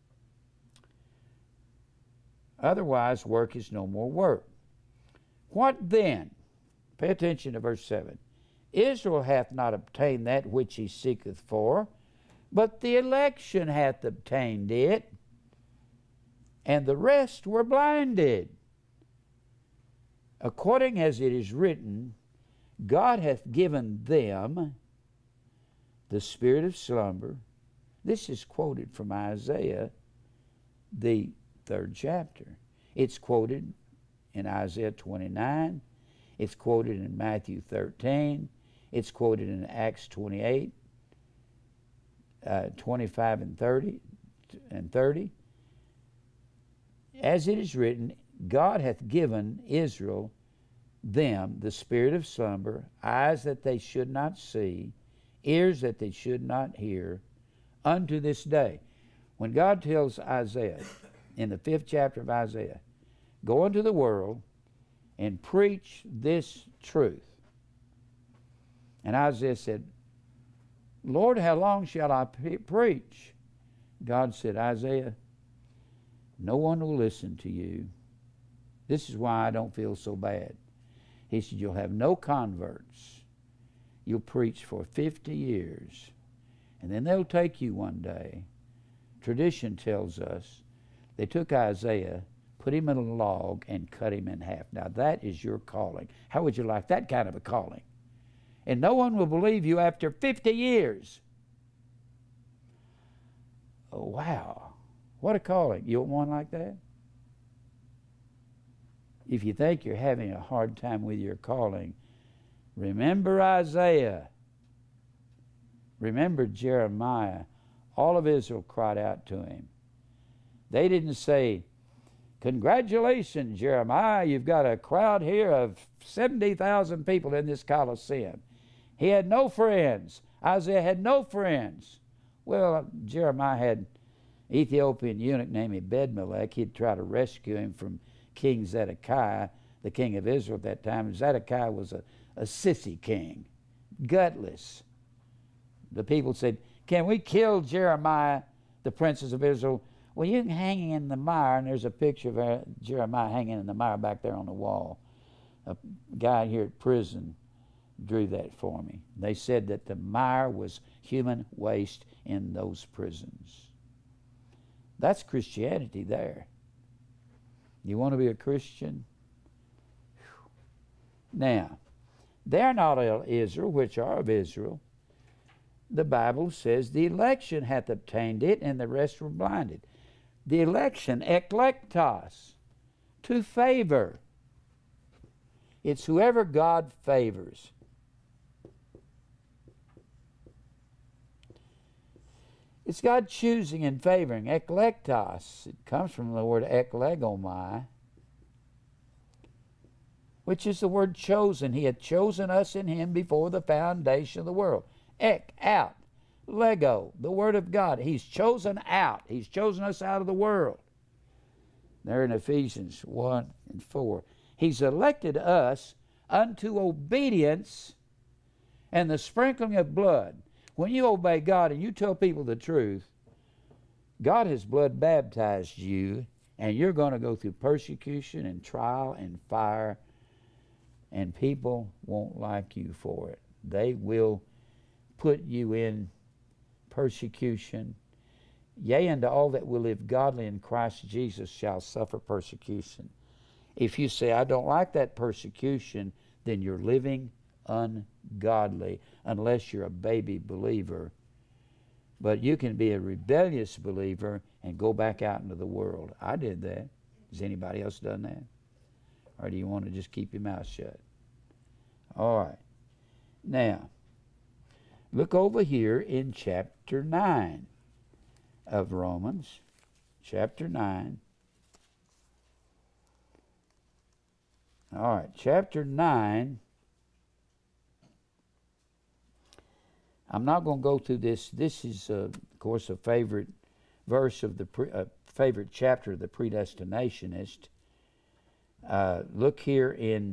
Otherwise, work is no more work. What then? Pay attention to verse seven. Israel hath not obtained that which he seeketh for, but the election hath obtained it, and the rest were blinded. According as it is written, God hath given them the spirit of slumber. This is quoted from Isaiah, the third chapter. It's quoted in Isaiah twenty-nine. It's quoted in Matthew thirteen. It's quoted in Acts twenty-eight, uh, twenty-five and thirty, and thirty. As it is written, God hath given Israel them the spirit of slumber, eyes that they should not see, ears that they should not hear, unto this day. When God tells Isaiah, in the fifth chapter of Isaiah, go into the world and preach this truth. And Isaiah said, Lord, how long shall I pre- preach? God said, Isaiah, no one will listen to you. This is why I don't feel so bad. He said, you'll have no converts. You'll preach for fifty years. And then they'll take you one day. Tradition tells us they took Isaiah, put him in a log, and cut him in half. Now that is your calling. How would you like that kind of a calling? And no one will believe you after fifty years. Oh, wow. What a calling. You want one like that? If you think you're having a hard time with your calling, remember Isaiah. Remember Jeremiah. All of Israel cried out to him. They didn't say, congratulations, Jeremiah, you've got a crowd here of seventy thousand people in this Colosseum. He had no friends. Isaiah had no friends. Well, Jeremiah had an Ethiopian eunuch named Ebed-Melech. He'd try to rescue him from King Zedekiah, the king of Israel at that time. Zedekiah was a, a sissy king, gutless. The people said, can we kill Jeremiah, the princes of Israel? Well, you can hang him in the mire, and there's a picture of uh, Jeremiah hanging in the mire back there on the wall. A guy here at prison drew that for me. They said that the mire was human waste in those prisons. That's Christianity there. You want to be a Christian? Now, they are not all Israel, which are of Israel. The Bible says the election hath obtained it, and the rest were blinded. The election, eklektos, to favor. It's whoever God favors. It's God choosing and favoring. Eklektos, it comes from the word eklegomai, which is the word chosen. He had chosen us in Him before the foundation of the world. Ek, out. Lego, the Word of God. He's chosen out. He's chosen us out of the world. There in Ephesians one and four. He's elected us unto obedience and the sprinkling of blood. When you obey God and you tell people the truth, God has blood baptized you, and you're going to go through persecution and trial and fire, and people won't like you for it. They will put you in persecution. Yea, and all that will live godly in Christ Jesus shall suffer persecution. If you say, I don't like that persecution, then you're living ungodly, unless you're a baby believer. But you can be a rebellious believer and go back out into the world. I did that. Has anybody else done that? Or do you want to just keep your mouth shut? All right. Now, look over here in chapter nine of Romans. Chapter nine. All right, chapter nine. I'm not going to go through this. This is, uh, of course, a favorite verse of the pre, uh, favorite chapter of the predestinationist. Uh, look here in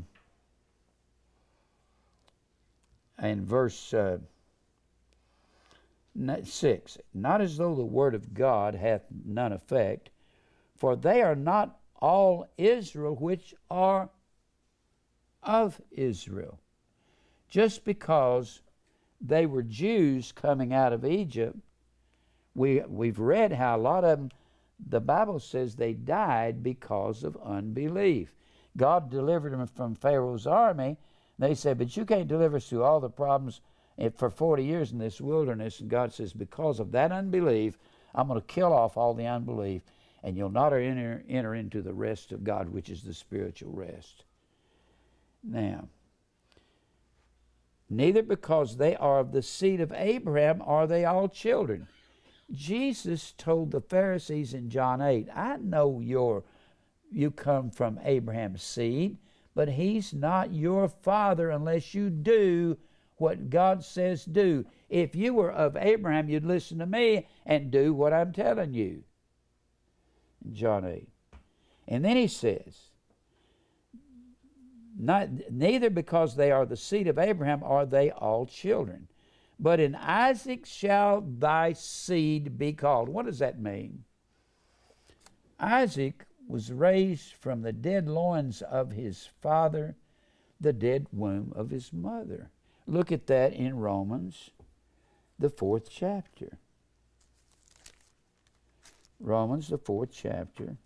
in verse uh, six. Not as though the word of God hath none effect, for they are not all Israel which are of Israel. Just because they were Jews coming out of Egypt, we, we've read how a lot of them, the Bible says they died because of unbelief. God delivered them from Pharaoh's army. They said, but you can't deliver us through all the problems for forty years in this wilderness. And God says, because of that unbelief, I'm going to kill off all the unbelief, and you'll not enter, enter into the rest of God, which is the spiritual rest. Now, neither because they are of the seed of Abraham are they all children. Jesus told the Pharisees in John eight, I know you're, you come from Abraham's seed, but he's not your father unless you do what God says do. If you were of Abraham, you'd listen to me and do what I'm telling you. In John eight. And then he says, Not, neither because they are the seed of Abraham are they all children. But in Isaac shall thy seed be called. What does that mean? Isaac was raised from the dead loins of his father, the dead womb of his mother. Look at that in Romans, the fourth chapter. Romans, the fourth chapter.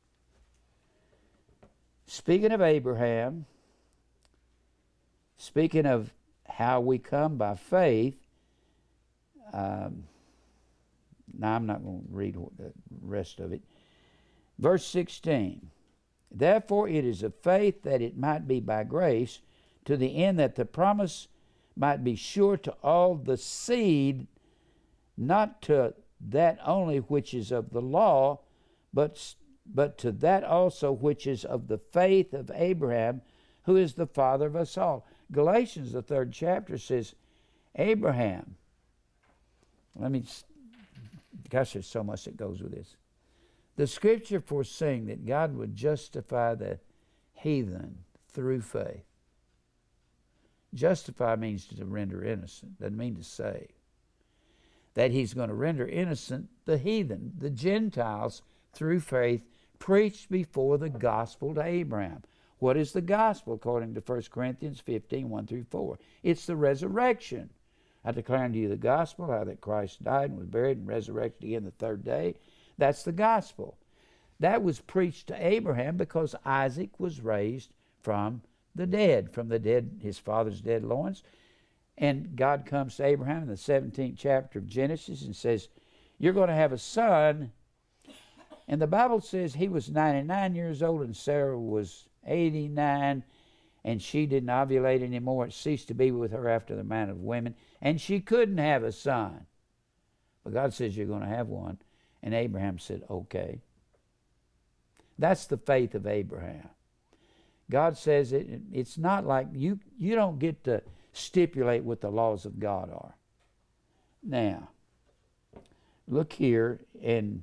Speaking of Abraham, speaking of how we come by faith, um, now I'm not going to read the rest of it. Verse sixteen, therefore it is of faith that it might be by grace, to the end that the promise might be sure to all the seed, not to that only which is of the law, but, but to that also which is of the faith of Abraham, who is the father of us all. Galatians, the third chapter, says, Abraham, let me, gosh, there's so much that goes with this. The scripture foreseeing that God would justify the heathen through faith. Justify means to render innocent, doesn't mean to save. That he's going to render innocent the heathen, the Gentiles, through faith, preached before the gospel to Abraham. What is the gospel according to First Corinthians fifteen, one through four? It's the resurrection. I declare unto you the gospel, how that Christ died and was buried and resurrected again the third day. That's the gospel. That was preached to Abraham because Isaac was raised from the dead, from the dead, his father's dead loins. And God comes to Abraham in the seventeenth chapter of Genesis and says, you're going to have a son. And the Bible says he was ninety-nine years old and Sarah was eighty-nine, and she didn't ovulate anymore. It ceased to be with her after the manner of women, and she couldn't have a son. But God says you're going to have one. And Abraham said, okay. That's the faith of Abraham. God says it, it's not like you, you don't get to stipulate what the laws of God are. Now, look here, and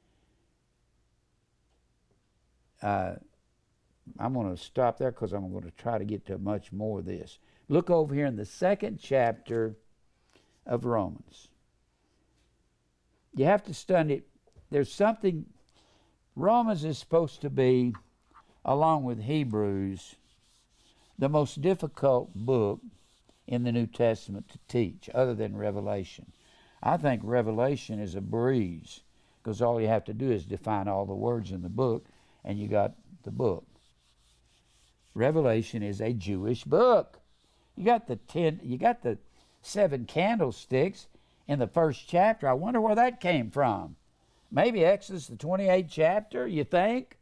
uh, I'm going to stop there because I'm going to try to get to much more of this. Look over here in the second chapter of Romans. You have to study it. There's something, Romans is supposed to be, along with Hebrews, the most difficult book in the New Testament to teach, other than Revelation. I think Revelation is a breeze, because all you have to do is define all the words in the book, and you got the book. Revelation is a Jewish book. You got the ten, you got the seven candlesticks in the first chapter. I wonder where that came from. Maybe Exodus, the twenty-eighth chapter, you think?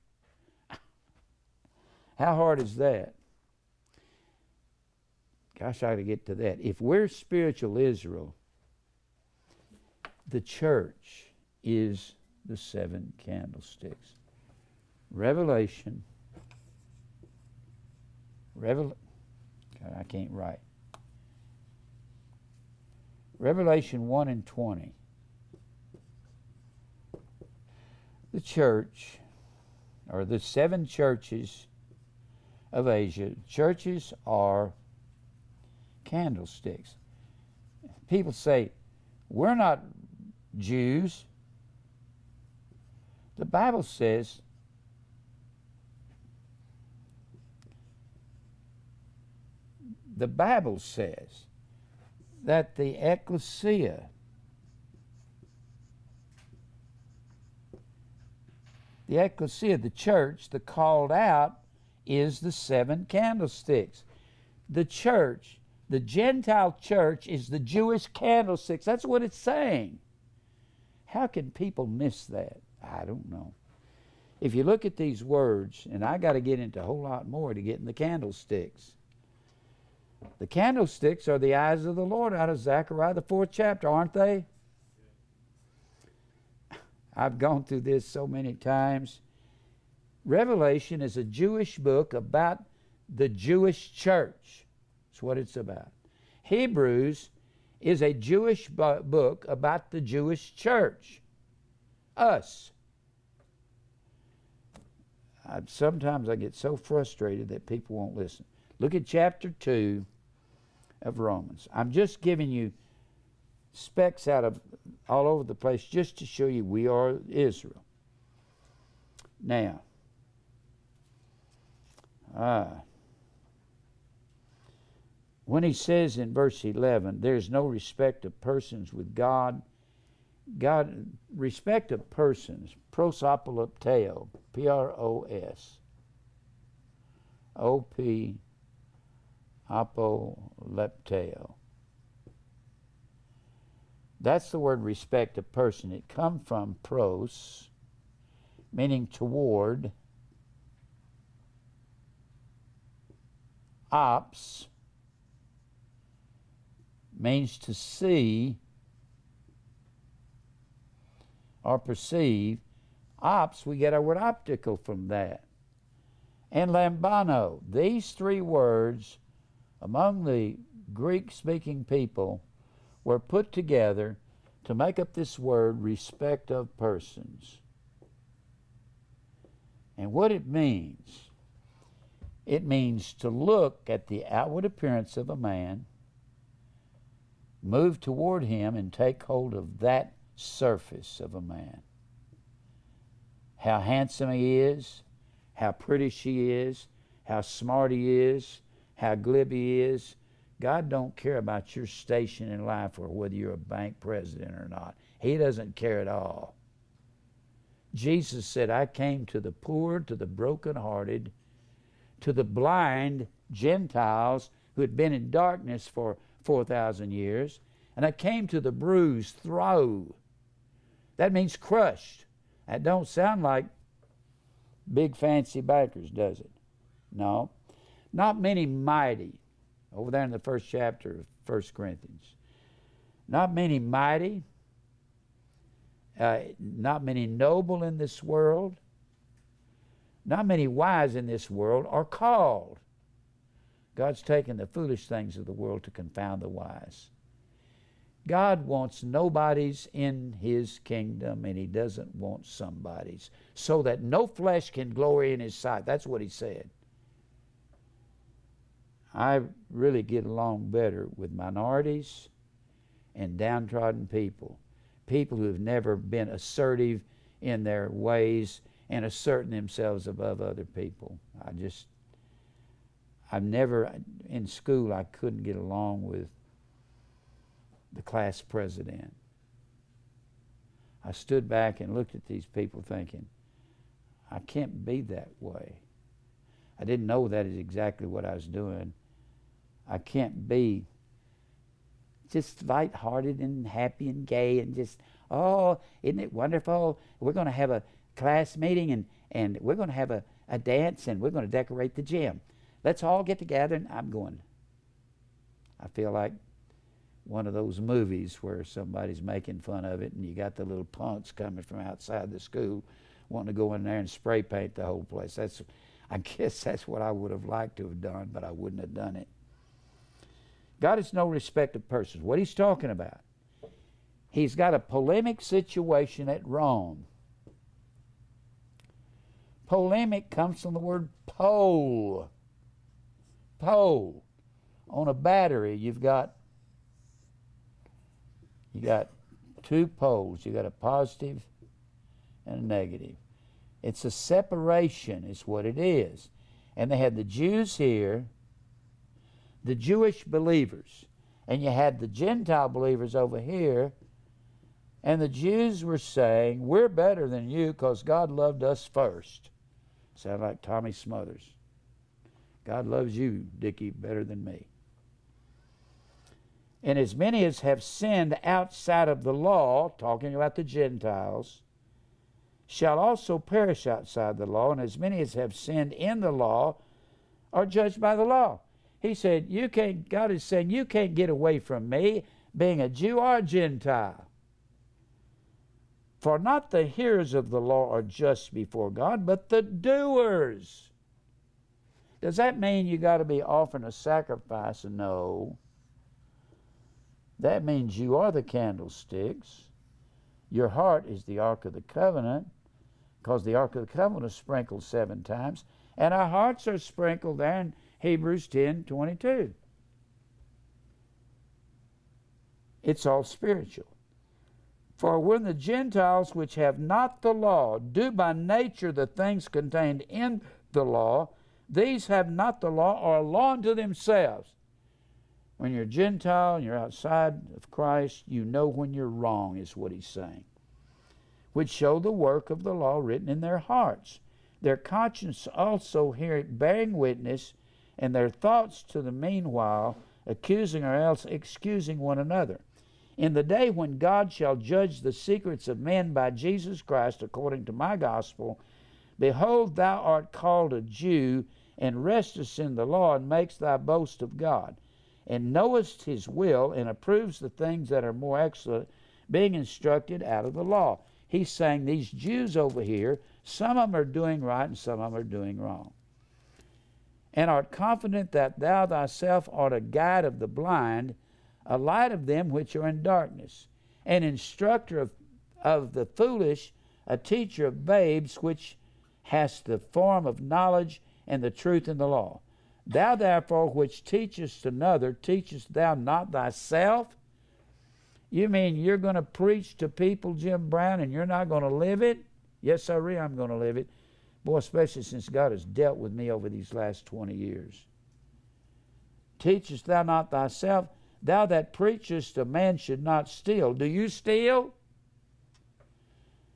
How hard is that? Gosh, I got to get to that. If we're spiritual Israel, the church is the seven candlesticks. Revelation. Revel. God, I can't write. Revelation one and twenty. The church, or the seven churches of Asia, churches are candlesticks. People say, we're not Jews. The Bible says the Bible says that the ecclesia, the ecclesia, the church, the called out, is the seven candlesticks. The church, the Gentile church, is the Jewish candlesticks. That's what it's saying. How can people miss that? I don't know. If you look at these words, and I got to get into a whole lot more to get in the candlesticks. The candlesticks are the eyes of the Lord out of Zechariah, the fourth chapter, aren't they? I've gone through this so many times. Revelation is a Jewish book about the Jewish church. That's what it's about. Hebrews is a Jewish book about the Jewish church. Us. I, sometimes I get so frustrated that people won't listen. Look at chapter two of Romans. I'm just giving you specks out of all over the place just to show you we are Israel. Now, uh, when he says in verse eleven, there's no respect of persons with God, God, respect of persons, prosopolopteo, P R O S, O P, apolepteo. That's the word respect of person. It comes from pros, meaning toward, ops, means to see or perceive. Ops, we get our word optical from that. And lambano. These three words among the Greek-speaking people were put together to make up this word, respect of persons. And what it means, it means to look at the outward appearance of a man, move toward him, and take hold of that surface of a man. How handsome he is, how pretty she is, how smart he is, how glib he is. God don't care about your station in life or whether you're a bank president or not. He doesn't care at all. Jesus said, I came to the poor, to the brokenhearted, to the blind Gentiles who had been in darkness for four thousand years, and I came to the bruised, throw. That means crushed. That don't sound like big fancy bankers, does it? No. Not many mighty. Over there in the first chapter of First Corinthians. Not many mighty. Uh, not many noble in this world. Not many wise in this world are called. God's taken the foolish things of the world to confound the wise. God wants nobodies in His kingdom, and He doesn't want somebodies, so that no flesh can glory in His sight. That's what He said. I really get along better with minorities and downtrodden people, people who have never been assertive in their ways and asserting themselves above other people. I just, I've never, in school, I couldn't get along with the class president. I stood back and looked at these people thinking, I can't be that way. I didn't know that is exactly what I was doing. I can't be just lighthearted and happy and gay and just, oh, isn't it wonderful? We're going to have a class meeting and, and we're going to have a, a dance and we're going to decorate the gym. Let's all get together. And I'm going, I feel like one of those movies where somebody's making fun of it and you got the little punks coming from outside the school wanting to go in there and spray paint the whole place. That's, I guess that's what I would have liked to have done, but I wouldn't have done it. God is no respect of persons. What He's talking about, He's got a polemic situation at Rome. Polemic comes from the word pole. Pole. On a battery, you've got you got two poles. You got a positive and a negative. It's a separation, is what it is. And they had the Jews here, the Jewish believers, and you had the Gentile believers over here, and the Jews were saying, we're better than you because God loved us first. Sound like Tommy Smothers. God loves you, Dickie, better than me. And as many as have sinned outside of the law, talking about the Gentiles, shall also perish outside the law, and as many as have sinned in the law are judged by the law. He said, you can't, God is saying, you can't get away from me, being a Jew or a Gentile. For not the hearers of the law are just before God, but the doers. Does that mean you got to be offering a sacrifice? No. That means you are the candlesticks. Your heart is the Ark of the Covenant, because the Ark of the Covenant is sprinkled seven times, and our hearts are sprinkled there in Hebrews ten twenty-two. It's all spiritual. For when the Gentiles which have not the law do by nature the things contained in the law, these have not the law, or a law unto themselves. When you're a Gentile and you're outside of Christ, you know when you're wrong, is what he's saying. Which show the work of the law written in their hearts. Their conscience also hearing, bearing witness, and their thoughts to the meanwhile, accusing or else excusing one another. In the day when God shall judge the secrets of men by Jesus Christ according to my gospel, behold, thou art called a Jew, and restest in the law, and makest thy boast of God, and knowest his will, and approves the things that are more excellent, being instructed out of the law. He's saying these Jews over here, some of them are doing right and some of them are doing wrong. And art confident that thou thyself art a guide of the blind, a light of them which are in darkness, an instructor of, of the foolish, a teacher of babes, which hast the form of knowledge and the truth in the law. Thou therefore which teachest another, teachest thou not thyself? You mean you're going to preach to people, Jim Brown, and you're not going to live it? Yes, sir, I'm going to live it. Boy, especially since God has dealt with me over these last twenty years. Teachest thou not thyself? Thou that preachest a man should not steal. Do you steal?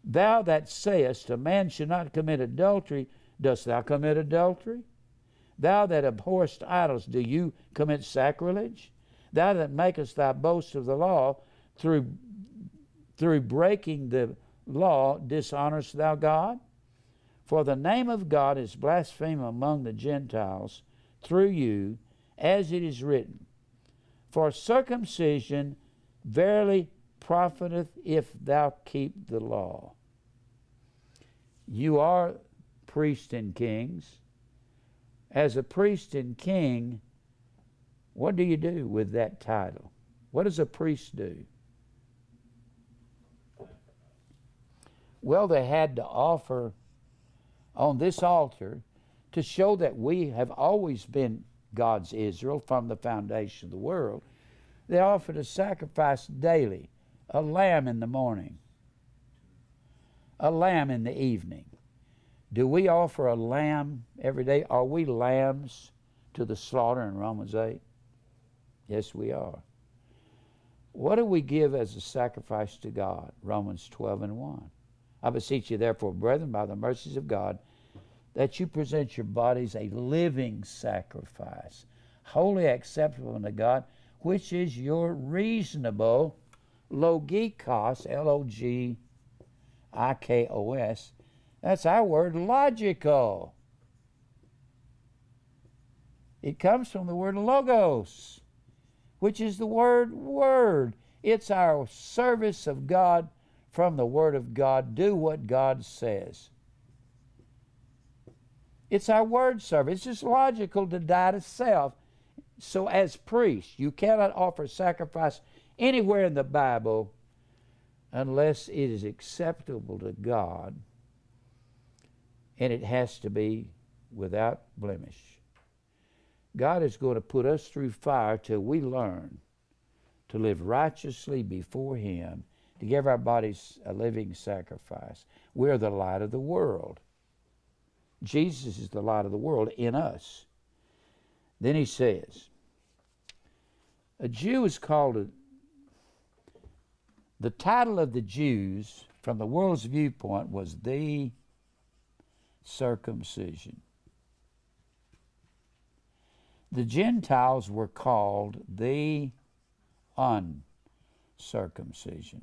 Thou that sayest a man should not commit adultery, dost thou commit adultery? Thou that abhorrest idols, do you commit sacrilege? Thou that makest thy boast of the law, through, through breaking the law, dishonorest thou God? For the name of God is blasphemed among the Gentiles through you, as it is written, For circumcision verily profiteth if thou keep the law. You are priests and kings. As a priest and king, what do you do with that title? What does a priest do? Well, they had to offer on this altar to show that we have always been God's Israel from the foundation of the world. They offered a sacrifice daily, a lamb in the morning, a lamb in the evening. Do we offer a lamb every day? Are we lambs to the slaughter in Romans eight? Yes, we are. What do we give as a sacrifice to God? Romans twelve and one. I beseech you, therefore, brethren, by the mercies of God, that you present your bodies a living sacrifice, wholly acceptable unto God, which is your reasonable logikos, L O G I K O S. That's our word, logical. It comes from the word logos, which is the word word. It's our service of God from the Word of God. Do what God says. It's our word service. It's just logical to die to self. So as priests, you cannot offer sacrifice anywhere in the Bible unless it is acceptable to God, and it has to be without blemish. God is going to put us through fire till we learn to live righteously before Him, to give our bodies a living sacrifice. We're the light of the world. Jesus is the light of the world in us. Then he says, a Jew is called a, the title of the Jews from the world's viewpoint was the circumcision. The Gentiles were called the uncircumcision.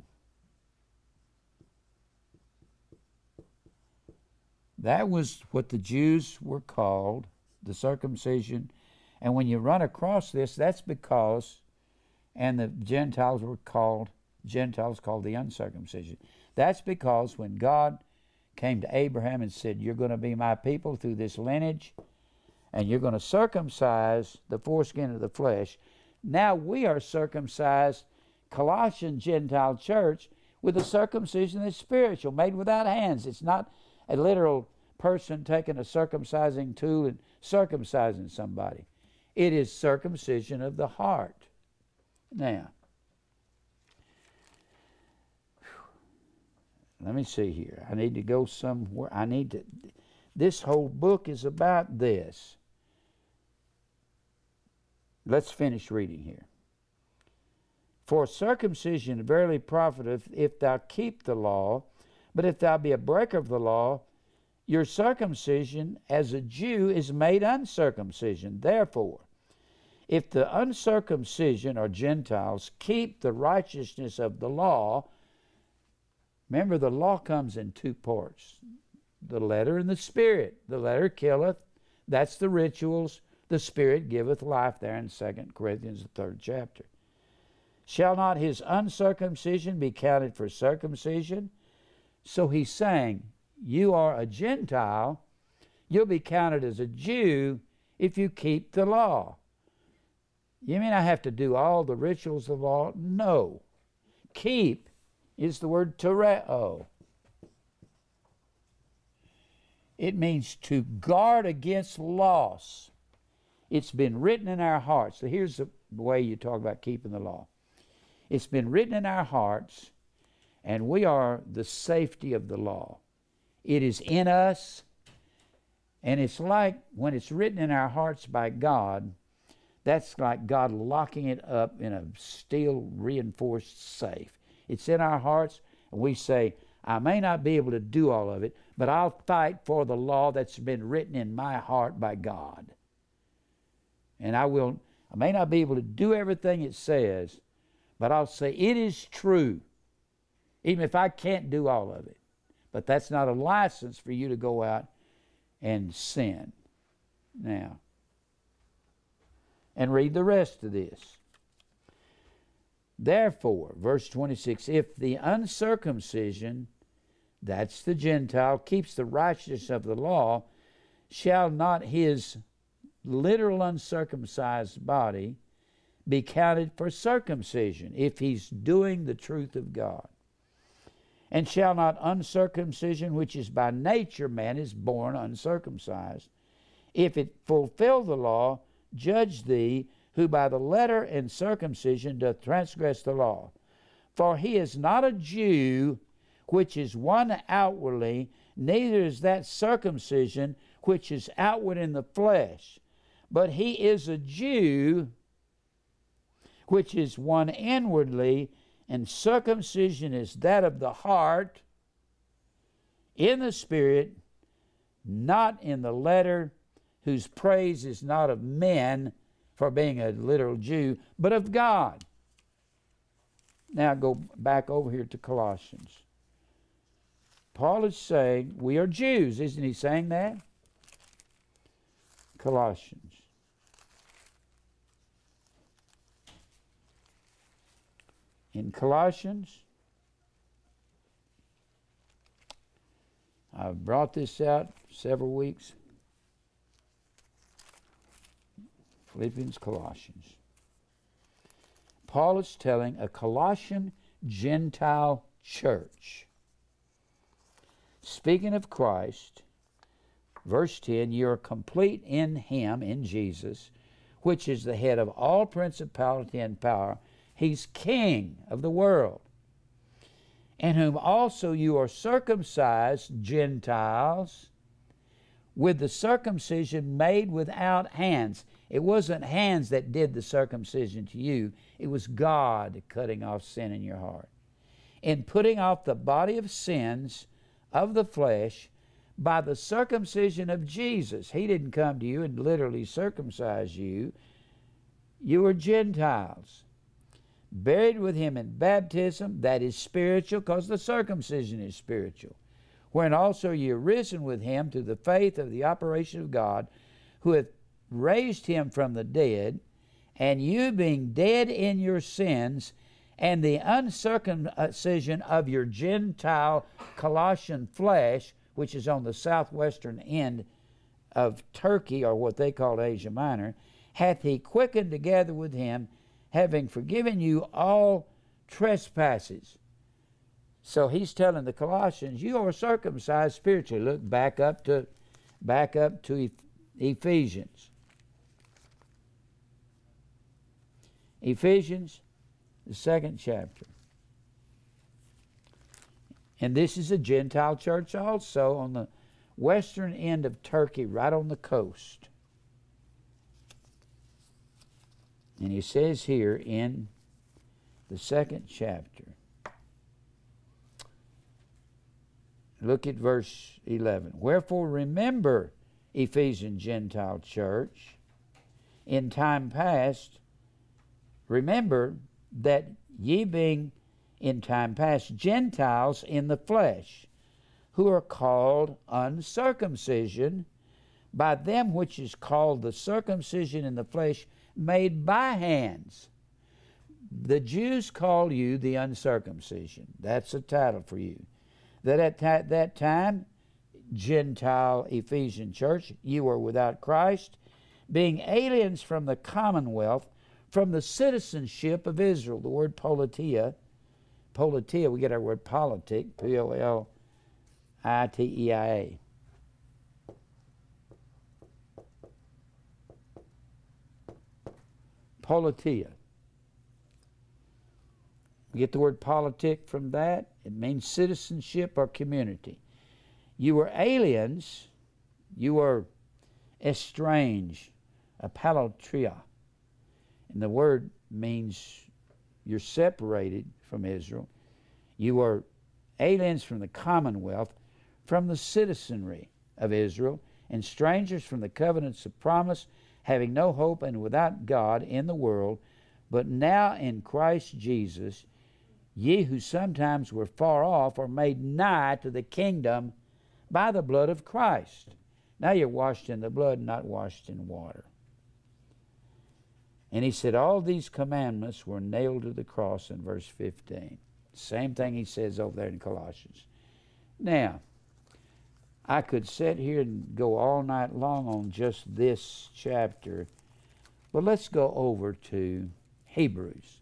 That was what the Jews were called, the circumcision. And when you run across this, that's because, and the Gentiles were called, Gentiles called the uncircumcision. That's because when God came to Abraham and said, you're going to be my people through this lineage, and you're going to circumcise the foreskin of the flesh. Now we are circumcised, Colossian Gentile church, with a circumcision that's spiritual, made without hands. It's not a literal person taking a circumcising tool and circumcising somebody. It is circumcision of the heart. Now, let me see here. I need to go somewhere. I need to, this whole book is about this. Let's finish reading here. For circumcision verily profiteth if thou keep the law, but if thou be a breaker of the law, your circumcision as a Jew is made uncircumcision. Therefore, if the uncircumcision or Gentiles keep the righteousness of the law, remember the law comes in two parts, the letter and the spirit. The letter killeth, that's the rituals. The Spirit giveth life, there in Second Corinthians, the third chapter. Shall not his uncircumcision be counted for circumcision? So he's saying, you are a Gentile, you'll be counted as a Jew if you keep the law. You mean I have to do all the rituals of the law? No. Keep is the word tereo. It means to guard against loss. It's been written in our hearts. So here's the way you talk about keeping the law. It's been written in our hearts, and we are the safety of the law. It is in us, and it's like when it's written in our hearts by God, that's like God locking it up in a steel reinforced safe. It's in our hearts, and we say, I may not be able to do all of it, but I'll fight for the law that's been written in my heart by God. And I will, I may not be able to do everything it says, but I'll say it is true, even if I can't do all of it. But that's not a license for you to go out and sin. Now, and read the rest of this. Therefore, verse twenty-six, if the uncircumcision, that's the Gentile, keeps the righteousness of the law, shall not his literal uncircumcised body be counted for circumcision if he's doing the truth of God? And shall not uncircumcision, which is by nature man is born uncircumcised, if it fulfill the law, judge thee, who by the letter and circumcision doth transgress the law? For he is not a Jew, which is one outwardly, neither is that circumcision which is outward in the flesh, but he is a Jew, which is one inwardly, and circumcision is that of the heart, in the spirit, not in the letter, whose praise is not of men for being a literal Jew, but of God. Now go back over here to Colossians. Paul is saying, we are Jews. Isn't he saying that? Colossians. In Colossians, I've brought this out several weeks. Philippians, Colossians. Paul is telling a Colossian Gentile church, speaking of Christ, verse ten, you are complete in him, in Jesus, which is the head of all principality and power. He's king of the world. In whom also you are circumcised, Gentiles, with the circumcision made without hands. It wasn't hands that did the circumcision to you. It was God cutting off sin in your heart. In putting off the body of sins of the flesh by the circumcision of Jesus. He didn't come to you and literally circumcise you. You were Gentiles. Buried with him in baptism, that is spiritual, because the circumcision is spiritual. Wherein also ye are risen with him to the faith of the operation of God, who hath raised him from the dead, and you being dead in your sins, and the uncircumcision of your Gentile Colossian flesh, which is on the southwestern end of Turkey, or what they call Asia Minor, hath he quickened together with him, having forgiven you all trespasses. So he's telling the Colossians, you are circumcised spiritually. Look back up to back up to Ephesians. Ephesians, the second chapter. And this is a Gentile church also on the western end of Turkey, right on the coast. And he says here in the second chapter, look at verse eleven. Wherefore remember, Ephesian Gentile church, in time past, remember that ye being in time past Gentiles in the flesh, who are called uncircumcision by them which is called the circumcision in the flesh made by hands. The Jews call you the uncircumcision. That's a title for you. That at ta- that time, Gentile Ephesian church, you were without Christ, being aliens from the commonwealth, from the citizenship of Israel. The word politia, politia, we get our word politic, P O L I T E I A. Politia. We get the word politic from that. It means citizenship or community. You were aliens. You were estranged, apalotria. And the word means you're separated from Israel. You were aliens from the commonwealth, from the citizenry of Israel, and strangers from the covenants of promise, having no hope and without God in the world. But now in Christ Jesus, ye who sometimes were far off are made nigh to the kingdom by the blood of Christ. Now you're washed in the blood, not washed in water. And he said all these commandments were nailed to the cross in verse fifteen. Same thing he says over there in Colossians. Now, I could sit here and go all night long on just this chapter, but let's go over to Hebrews.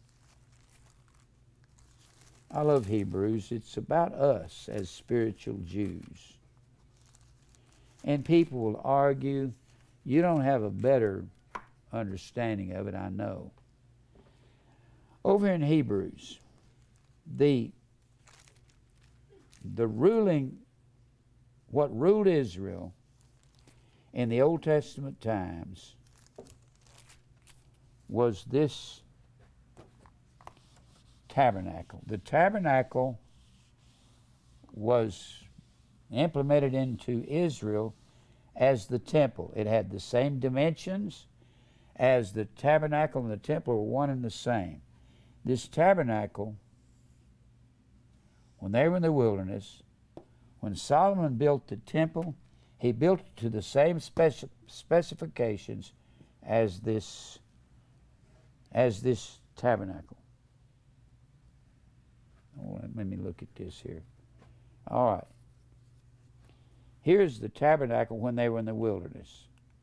I love Hebrews. It's about us as spiritual Jews. And people will argue. You don't have a better understanding of it, I know. Over in Hebrews, the, the ruling, what ruled Israel in the Old Testament times was this tabernacle. The tabernacle was implemented into Israel as the temple. It had the same dimensions as the tabernacle and the temple were one and the same. This tabernacle, when they were in the wilderness, when Solomon built the temple, he built it to the same speci specifications as this, as this tabernacle. Oh, let me look at this here. All right. Here's the tabernacle when they were in the wilderness.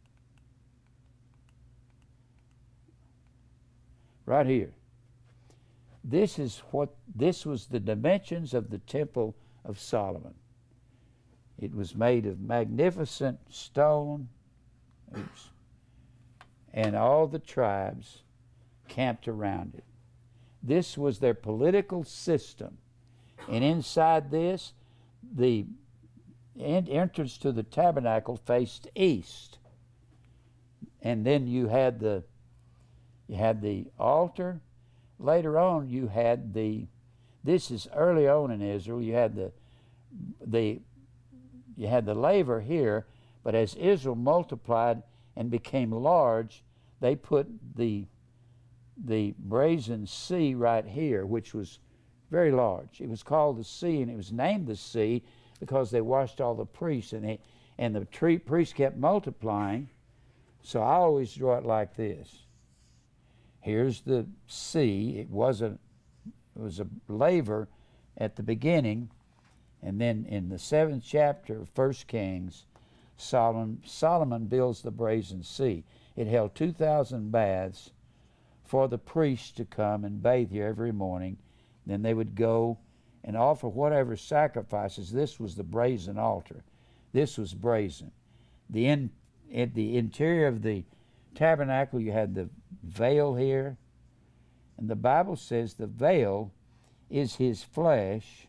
Right here. This is what this was the dimensions of the temple of Solomon. It was made of magnificent stone. Oops. And all the tribes camped around it. This was their political system. And inside this, the entrance to the tabernacle faced east. And then you had the you had the altar. Later on you had the this is early on in Israel, you had the the you had the laver here, but as Israel multiplied and became large, they put the the brazen sea right here, which was very large. It was called the sea, and it was named the sea because they washed all the priests, and they, and the tree, priests kept multiplying. So I always draw it like this. Here's the sea. It was a it was a laver at the beginning, and then in the seventh chapter of First Kings, Solomon Solomon builds the brazen sea. It held two thousand baths for the priests to come and bathe here every morning. Then they would go and offer whatever sacrifices. This was the brazen altar. This was brazen. The in, at the interior of the tabernacle, you had the veil here. And the Bible says the veil is his flesh.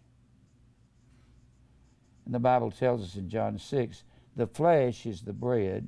And the Bible tells us in John six, the flesh is the bread.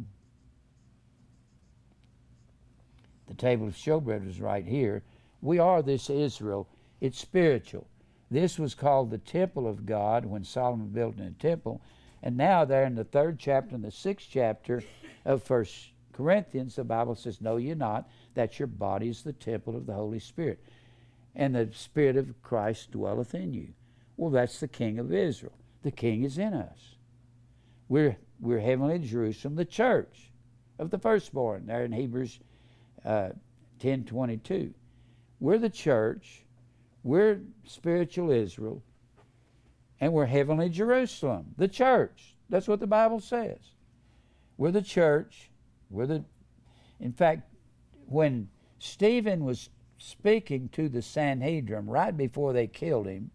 The table of showbread was right here. We are this Israel. It's spiritual. This was called the temple of God when Solomon built a temple. And now there in the third chapter and the sixth chapter of First Corinthians, the Bible says, know ye not that your body is the temple of the Holy Spirit, and the Spirit of Christ dwelleth in you. Well, that's the King of Israel. The King is in us. We're, we're heavenly Jerusalem, the church of the firstborn, there in Hebrews uh, ten twenty-two. We're the church. We're spiritual Israel, and we're heavenly Jerusalem, the church. That's what the Bible says. We're the church. We're the, in fact, when Stephen was speaking to the Sanhedrin right before they killed him,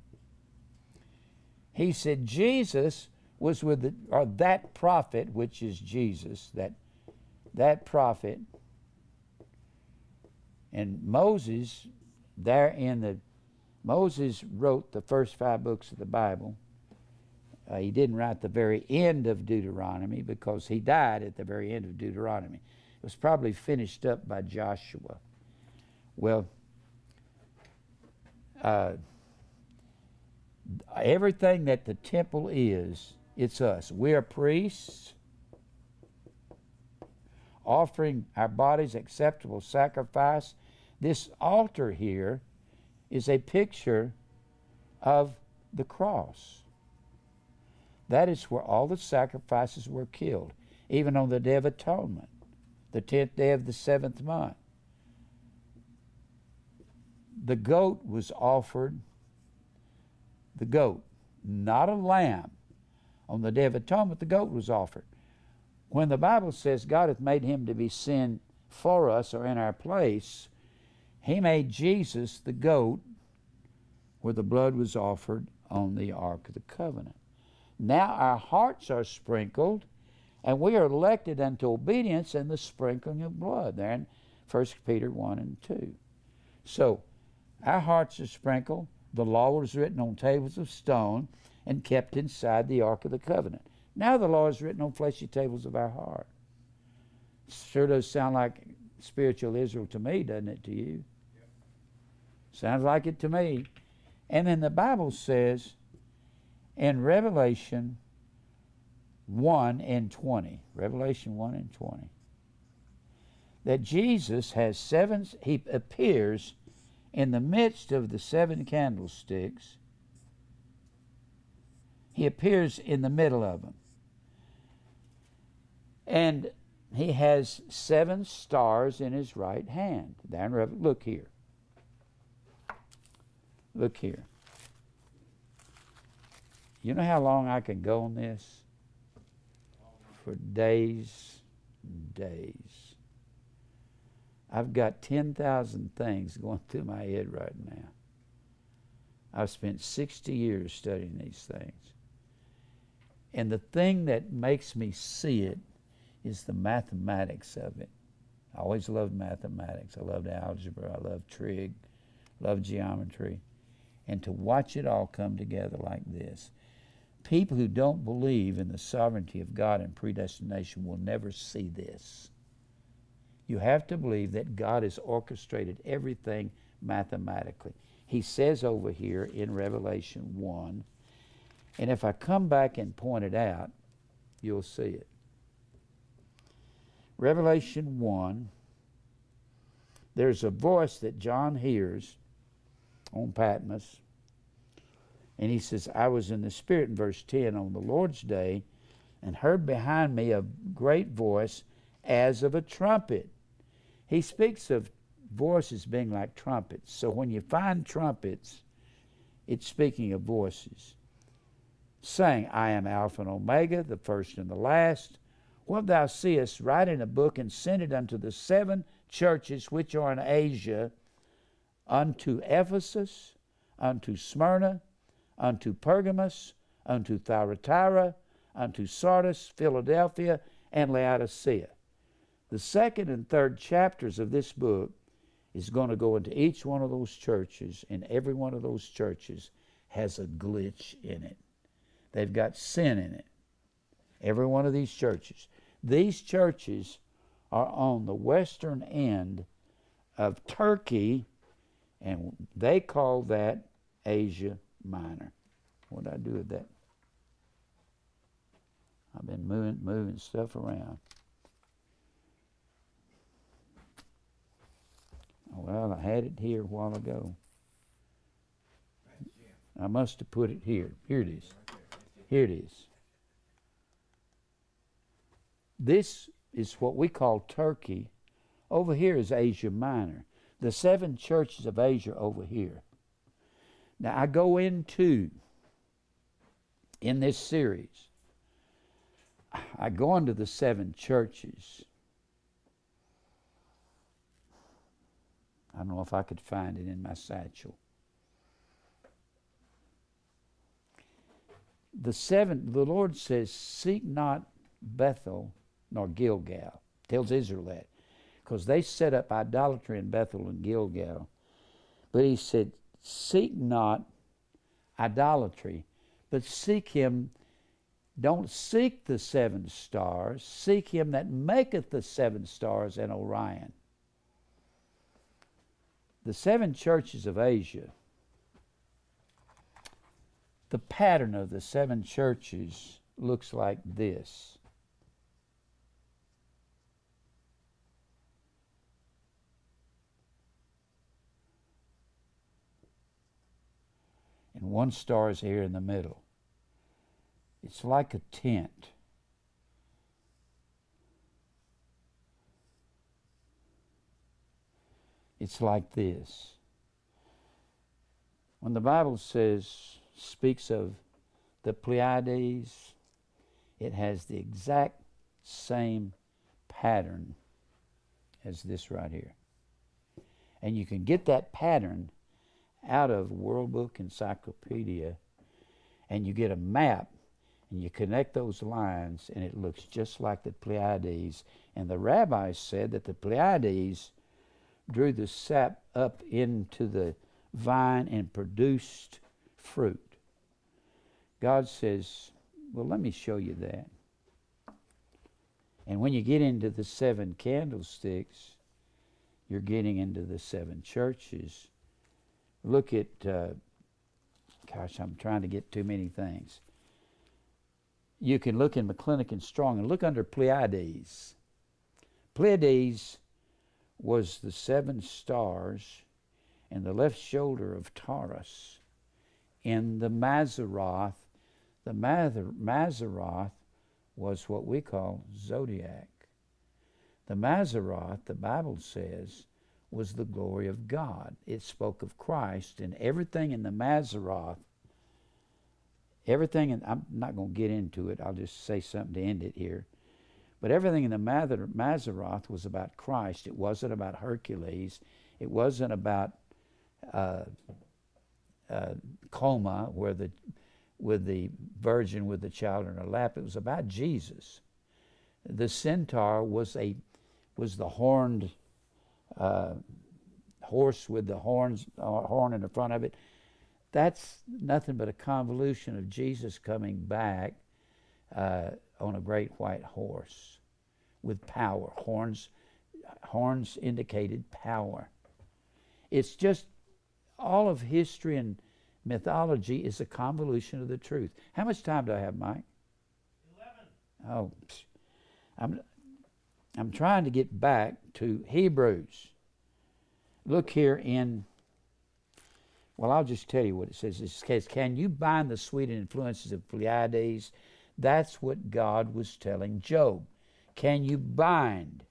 he said Jesus was with the, or that prophet, which is Jesus, that that prophet, and Moses, there in the Moses wrote the first five books of the Bible. Uh, he didn't write the very end of Deuteronomy because he died at the very end of Deuteronomy. It was probably finished up by Joshua. Well, uh, Everything that the temple is, it's us. We are priests, offering our bodies acceptable sacrifice. This altar here is a picture of the cross. That is where all the sacrifices were killed, even on the Day of Atonement, the tenth day of the seventh month. The goat was offered, the goat, not a lamb. On the Day of Atonement, the goat was offered. When the Bible says God hath made him to be sin for us or in our place, he made Jesus the goat where the blood was offered on the Ark of the Covenant. Now our hearts are sprinkled, and we are elected unto obedience in the sprinkling of blood. There in First Peter one and two. So, our hearts are sprinkled. The law was written on tables of stone and kept inside the Ark of the Covenant. Now the law is written on fleshy tables of our heart. Sure does sound like spiritual Israel to me, doesn't it to you? Yep. Sounds like it to me. And then the Bible says in Revelation one and twenty, Revelation one and twenty, that Jesus has seven, he appears in the midst of the seven candlesticks. He appears in the middle of them. And he has seven stars in his right hand. Look here. Look here. You know how long I can go on this? For days and days. I've got ten thousand things going through my head right now. I've spent sixty years studying these things. And the thing that makes me see it is the mathematics of it. I always loved mathematics. I loved algebra. I loved trig. I loved geometry. And to watch it all come together like this. People who don't believe in the sovereignty of God and predestination will never see this. You have to believe that God has orchestrated everything mathematically. He says over here in Revelation one, and if I come back and point it out, you'll see it. Revelation one, there's a voice that John hears on Patmos, and he says, I was in the Spirit, in verse ten, on the Lord's day, and heard behind me a great voice as of a trumpet. He speaks of voices being like trumpets. So when you find trumpets, it's speaking of voices. Saying, I am Alpha and Omega, the first and the last. What thou seest, write in a book and send it unto the seven churches which are in Asia, unto Ephesus, unto Smyrna, unto Pergamos, unto Thyatira, unto Sardis, Philadelphia, and Laodicea. The second and third chapters of this book is going to go into each one of those churches, and every one of those churches has a glitch in it. They've got sin in it. Every one of these churches. These churches are on the western end of Turkey, and they call that Asia Minor. What did I do with that? I've been moving, moving stuff around. Well, I had it here a while ago. I must have put it here. Here it is. Here it is. This is what we call Turkey. Over here is Asia Minor. The seven churches of Asia over here. Now I go into, in this series, I go into the seven churches. I don't know if I could find it in my satchel. The seven, the Lord says, seek not Bethel nor Gilgal. Tells Israel that. Because they set up idolatry in Bethel and Gilgal. But he said, seek not idolatry, but seek him. Don't seek the seven stars. Seek him that maketh the seven stars and Orion. The seven churches of Asia the pattern of the seven churches looks like this. And one star is here in the middle. It's like a tent. It's like this. When the Bible says, speaks of the Pleiades, it has the exact same pattern as this right here. And you can get that pattern out of World Book Encyclopedia, and you get a map, and you connect those lines, and it looks just like the Pleiades. And the rabbis said that the Pleiades drew the sap up into the vine and produced fruit. God says, well, let me show you that. And when you get into the seven candlesticks, you're getting into the seven churches. Look at, uh, gosh, I'm trying to get too many things. You can look in McClintock and Strong and look under Pleiades. Pleiades was the seven stars in the left shoulder of Taurus. In the Mazzaroth, the Mazzaroth was what we call zodiac. The Mazzaroth, the Bible says, was the glory of God. It spoke of Christ, and everything in the Mazzaroth, everything, and I'm not going to get into it, I'll just say something to end it here. But everything in the Mazzaroth was about Christ. It wasn't about Hercules. It wasn't about uh, uh, Coma, where the with the virgin with the child in her lap. It was about Jesus. The centaur was a was the horned uh, horse with the horns uh, horn in the front of it. That's nothing but a convolution of Jesus coming back uh, on a great white horse with power. Horns, horns indicated power. It's just all of history and mythology is a convolution of the truth. How much time do I have, Mike? Eleven. Oh, I'm I'm trying to get back to Hebrews. Look here in. Well, I'll just tell you what it says. It says, "Can you bind the sweet influences of Pleiades?" That's what God was telling Job. Can you bind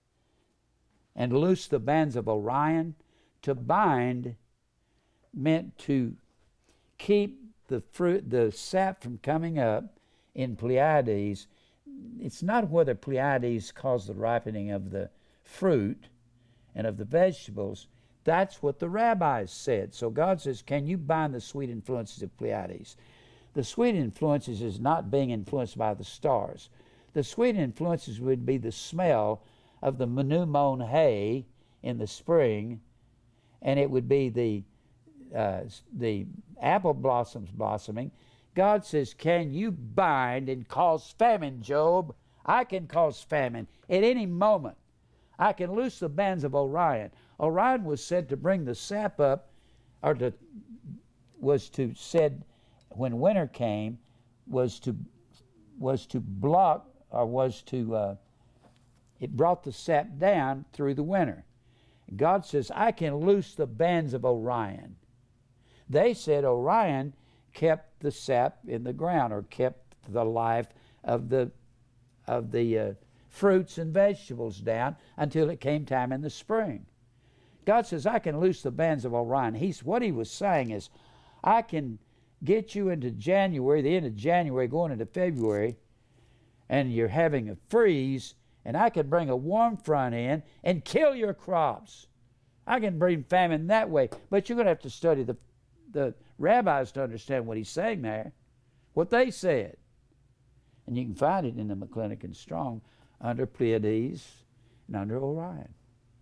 and loose the bands of Orion? To bind meant to keep the fruit, the sap from coming up in Pleiades. It's not whether Pleiades cause the ripening of the fruit and of the vegetables. That's what the rabbis said. So God says, can you bind the sweet influences of Pleiades? The sweet influences is not being influenced by the stars. The sweet influences would be the smell of the new mown hay in the spring, and it would be the uh, the apple blossoms blossoming. God says, can you bind and cause famine, Job? I can cause famine at any moment. I can loose the bands of Orion. Orion was said to bring the sap up, or to was to said when winter came, was to was to block, or was to uh, it brought the sap down through the winter. God says, I can loose the bands of Orion. They said Orion kept the sap in the ground, or kept the life of the of the uh, fruits and vegetables down until it came time in the spring. God says, I can loose the bands of Orion. He's what he was saying is, I can get you into January, the end of January, going into February, and you're having a freeze, and I can bring a warm front in and kill your crops. I can bring famine that way. But you're going to have to study the, the rabbis to understand what he's saying there, what they said. And you can find it in the McClintock and Strong under Pleiades and under Orion.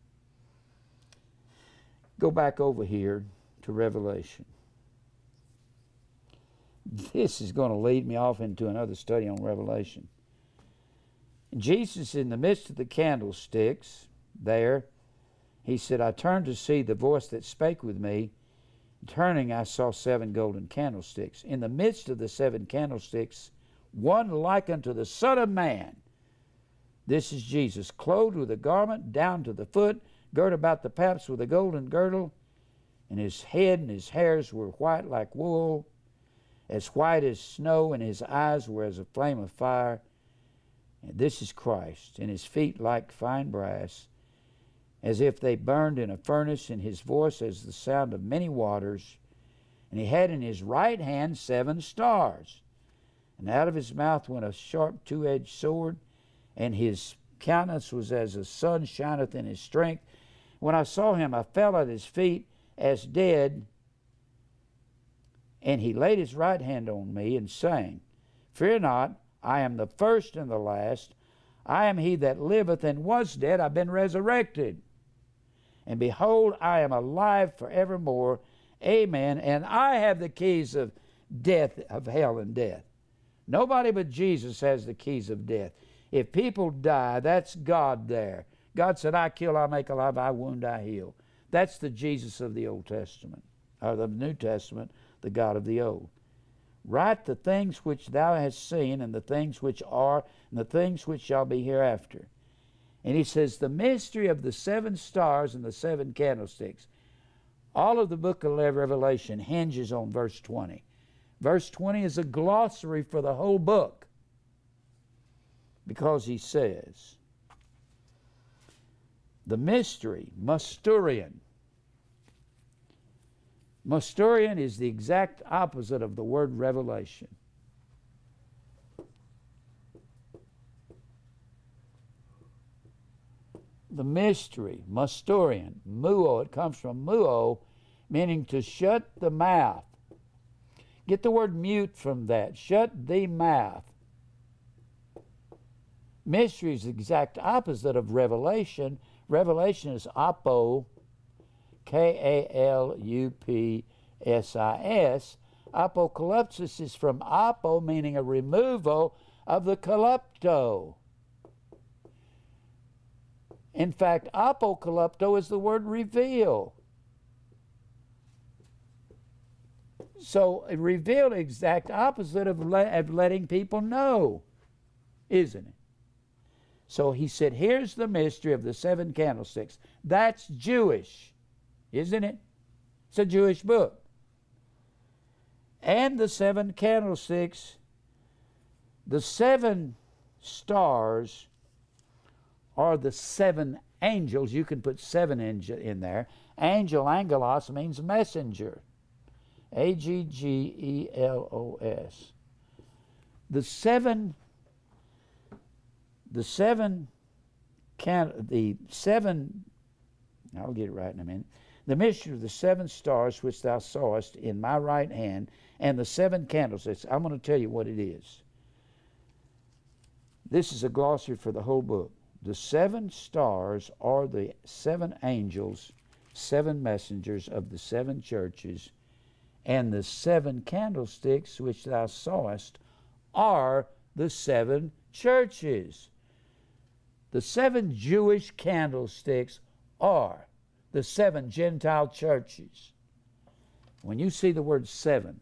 Go back over here to Revelation. This is going to lead me off into another study on Revelation. Jesus, in the midst of the candlesticks there, he said, I turned to see the voice that spake with me, Turning, I saw seven golden candlesticks. In the midst of the seven candlesticks, one like unto the Son of Man. This is Jesus, clothed with a garment down to the foot, girt about the paps with a golden girdle, and his head and his hairs were white like wool, as white as snow, and his eyes were as a flame of fire. And this is Christ, and his feet like fine brass, as if they burned in a furnace, and his voice as the sound of many waters. And he had in his right hand seven stars. And out of his mouth went a sharp two-edged sword, and his countenance was as the sun shineth in his strength. When I saw him, I fell at his feet as dead, and he laid his right hand on me and sang, Fear not, I am the first and the last. I am he that liveth and was dead. I've been resurrected. And behold, I am alive forevermore. Amen. And I have the keys of death, of hell and death. Nobody but Jesus has the keys of death. If people die, that's God there. God said, I kill, I make alive, I wound, I heal. That's the Jesus of the Old Testament, or the New Testament, the God of the Old. Write the things which thou hast seen, and the things which are, and the things which shall be hereafter. And he says, the mystery of the seven stars and the seven candlesticks. All of the book of Revelation hinges on verse twenty. Verse twenty is a glossary for the whole book, because he says, the mystery, Musturian. Musturian is the exact opposite of the word revelation. The mystery, Musturian, muo, it comes from muo, meaning to shut the mouth. Get the word mute from that. Shut the mouth. Mystery is the exact opposite of revelation. Revelation is apo, K A L U P S I S. Apocalypsis is from apo, meaning a removal of the calypto. In fact, apocalypto is the word reveal. So, reveal the exact opposite of, le of letting people know, isn't it? So he said, here's the mystery of the seven candlesticks. That's Jewish, isn't it? It's a Jewish book. And the seven candlesticks, the seven stars are the seven angels. You can put seven in, in there. Angel, angelos, means messenger. A G G E L O S. The seven The seven, can, the seven, I'll get it right in a minute. The mystery of the seven stars which thou sawest in my right hand, and the seven candlesticks. I'm going to tell you what it is. This is a glossary for the whole book. The seven stars are the seven angels, seven messengers of the seven churches, and the seven candlesticks which thou sawest are the seven churches. The seven Jewish candlesticks are the seven Gentile churches. When you see the word seven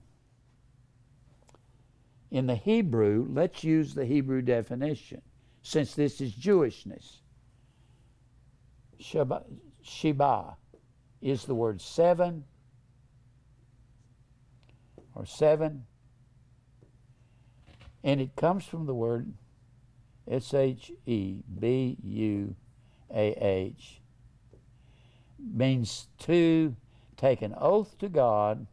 in the Hebrew, let's use the Hebrew definition, since this is Jewishness. Sheba, Sheba is the word seven, or seven, and it comes from the word S H E B U A H. Means to take an oath to God,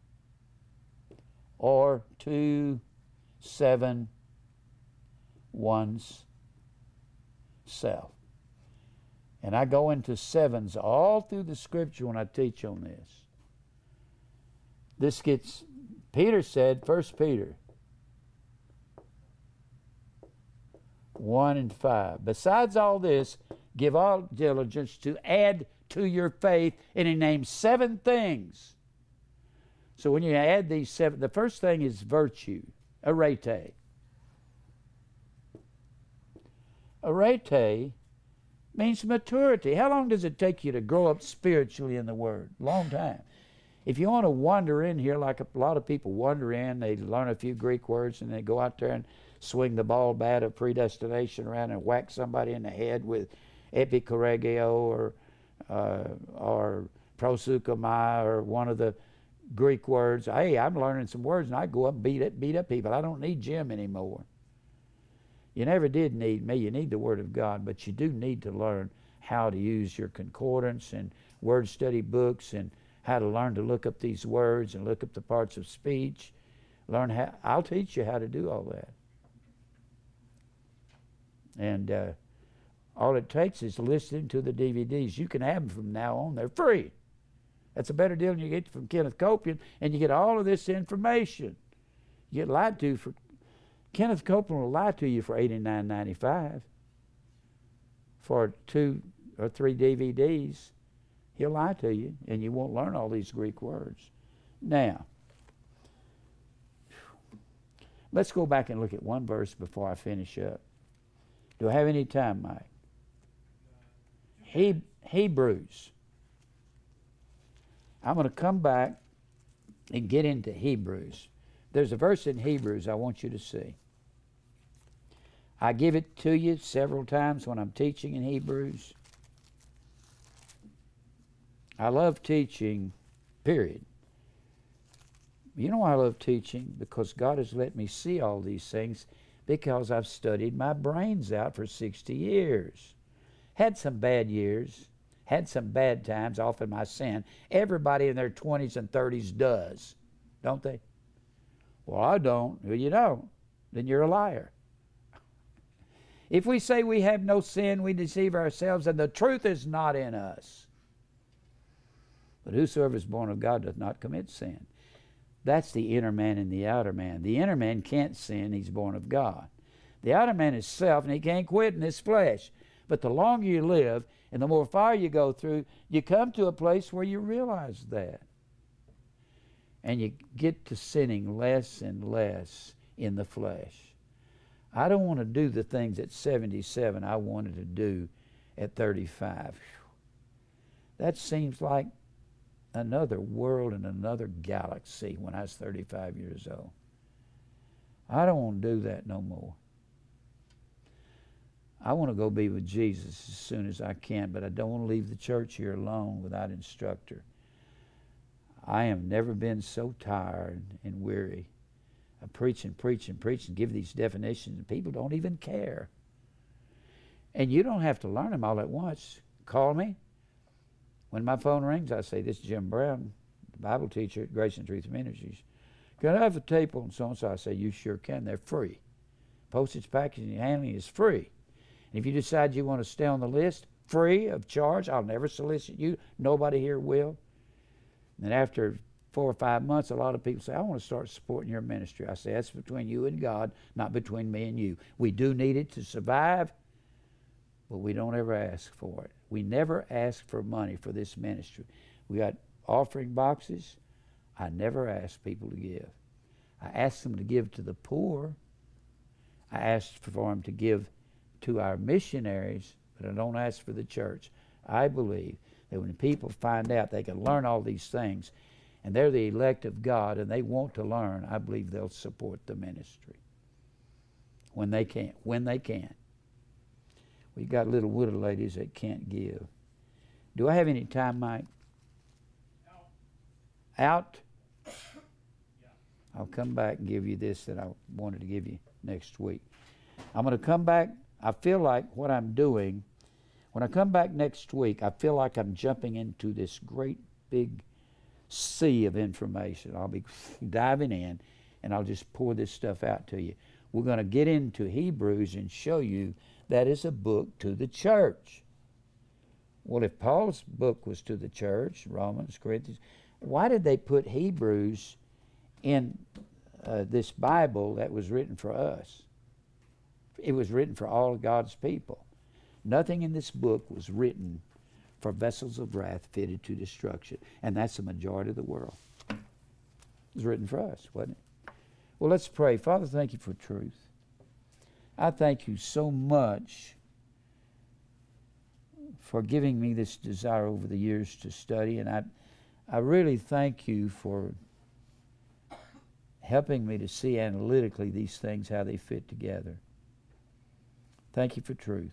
or to seven one's self. And I go into sevens all through the scripture when I teach on this. This gets, Peter said, First Peter one and five. Besides all this, give all diligence to add to your faith, and he names seven things. So when you add these seven, the first thing is virtue, arete. Arete means maturity. How long does it take you to grow up spiritually in the Word? Long time. If you want to wander in here like a lot of people wander in, they learn a few Greek words and they go out there and swing the ball bat of predestination around and whack somebody in the head with epicorregio or uh, or proseuchomai or one of the Greek words. Hey, I'm learning some words and I go up and beat up, beat up people. I don't need Jim anymore. You never did need me. You need the Word of God, but you do need to learn how to use your concordance and word study books and how to learn to look up these words and look up the parts of speech. Learn how. I'll teach you how to do all that. And uh, all it takes is listening to the D V Ds. You can have them from now on. They're free. That's a better deal than you get from Kenneth Copeland, and you get all of this information. You get lied to for Kenneth Copeland will lie to you for eighty-nine ninety-five for two or three D V Ds. He'll lie to you, and you won't learn all these Greek words. Now, let's go back and look at one verse before I finish up. Do I have any time, Mike? He, Hebrews. I'm going to come back and get into Hebrews. There's a verse in Hebrews I want you to see. I give it to you several times when I'm teaching in Hebrews. I love teaching, period. You know why I love teaching? Because God has let me see all these things because I've studied my brains out for sixty years. Had some bad years, had some bad times off in my sin. Everybody in their twenties and thirties does, don't they? Well, I don't. Well, you don't. Then you're a liar. If we say we have no sin, we deceive ourselves, and the truth is not in us. But whosoever is born of God doth not commit sin. That's the inner man and the outer man. The inner man can't sin. He's born of God. The outer man is self, and he can't quit in his flesh. But the longer you live and the more fire you go through, you come to a place where you realize that. And you get to sinning less and less in the flesh. I don't want to do the things at seventy-seven I wanted to do at thirty-five. That seems like another world and another galaxy when I was thirty-five years old. I don't want to do that no more. I want to go be with Jesus as soon as I can, but I don't want to leave the church here alone without instructor. I have never been so tired and weary of preaching, preaching, preaching, give these definitions, and people don't even care. And you don't have to learn them all at once. Call me. When my phone rings, I say, this is Jim Brown, the Bible teacher at Grace and Truth Ministries. Can I have a tape on so-and-so? I say, you sure can. They're free. Postage, packaging, and handling is free. And if you decide you want to stay on the list, free of charge, I'll never solicit you. Nobody here will. And after four or five months, a lot of people say, I want to start supporting your ministry. I say, that's between you and God, not between me and you. We do need it to survive, but we don't ever ask for it. We never ask for money for this ministry. We got offering boxes. I never ask people to give. I ask them to give to the poor. I ask for them to give to our missionaries, but I don't ask for the church. I believe that when people find out they can learn all these things, and they're the elect of God, and they want to learn, I believe they'll support the ministry when they can. When they can. We've got little widow ladies that can't give. Do I have any time, Mike? Out? Out? Yeah. I'll come back and give you this that I wanted to give you next week. I'm going to come back. I feel like what I'm doing, when I come back next week, I feel like I'm jumping into this great big sea of information. I'll be diving in, and I'll just pour this stuff out to you. We're going to get into Hebrews and show you that is a book to the church. Well, if Paul's book was to the church, Romans, Corinthians, why did they put Hebrews in uh, this Bible that was written for us? It was written for all of God's people. Nothing in this book was written for vessels of wrath fitted to destruction. And that's the majority of the world. It was written for us, wasn't it? Well, let's pray. Father, thank you for truth. I thank you so much for giving me this desire over the years to study. And I, I really thank you for helping me to see analytically these things, how they fit together. Thank you for truth.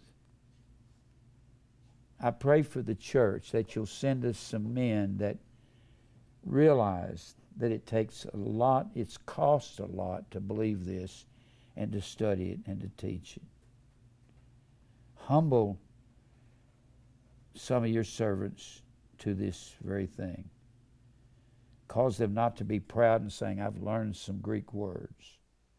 I pray for the church that you'll send us some men that realize that it takes a lot, it's cost a lot to believe this and to study it and to teach it. Humble some of your servants to this very thing. Cause them not to be proud and saying, I've learned some Greek words.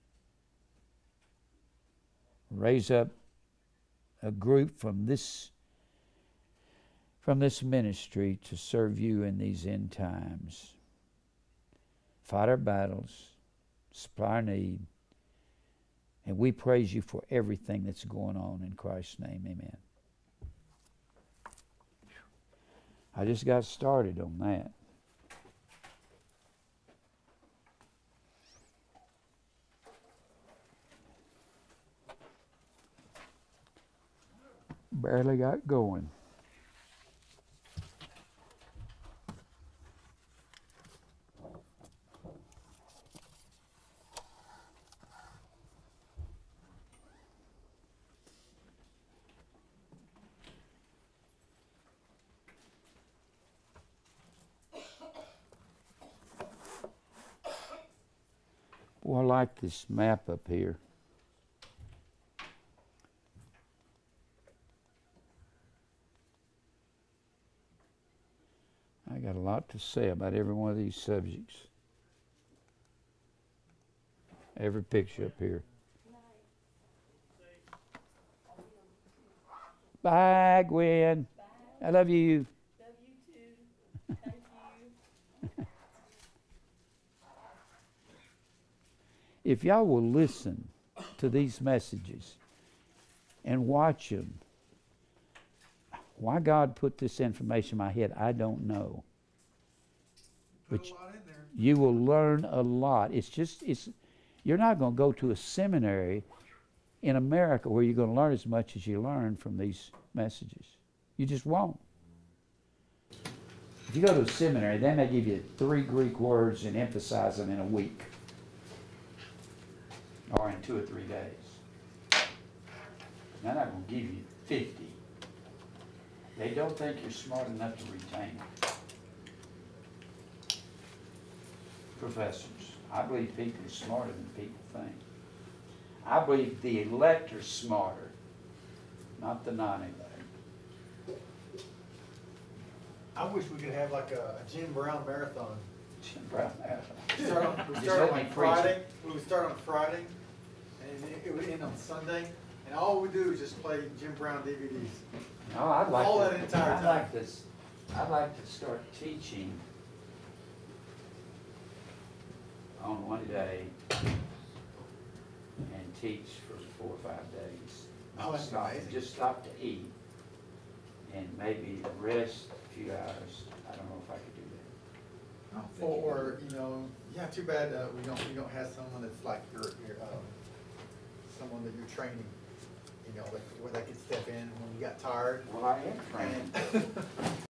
Raise up a group from this from this ministry to serve you in these end times. Fight our battles, supply our need, and we praise you for everything that's going on in Christ's name. Amen. I just got started on that. Barely got going. Well, I like this map up here. I got a lot to say about every one of these subjects. Every picture up here. Bye, Gwen. Bye. I love you. Love you too. Thank you. If y'all will listen to these messages and watch them, why God put this information in my head, I don't know. Put But a lot in there. you will learn a lot. It's just, it's, you're not going to go to a seminary in America where you're going to learn as much as you learn from these messages. You just won't. If you go to a seminary, they may give you three Greek words and emphasize them in a week or in two or three days. They're not going to give you fifty. They don't think you're smart enough to retain it. Professors, I believe people are smarter than people think. I believe the elect are smarter, not the non-elect. I wish we could have like a, a Jim Brown marathon. Jim Brown marathon. We start on, we Just start let on me like preach it. Friday. We would start on Friday, and it, it would end on Sunday. And all we do is just play Jim Brown D V Ds. No, I'd like All to, that entire I'd time. like this. I'd like to start teaching on one day and teach for four or five days. Oh, that's Stop- amazing. Just stop to eat and maybe rest a few hours. I don't know if I could do that. Or, you know, yeah, too bad uh, we don't we don't have someone that's like your, your um, someone that you're training. You know, like, where they can step in when you got tired. Well, I am training. And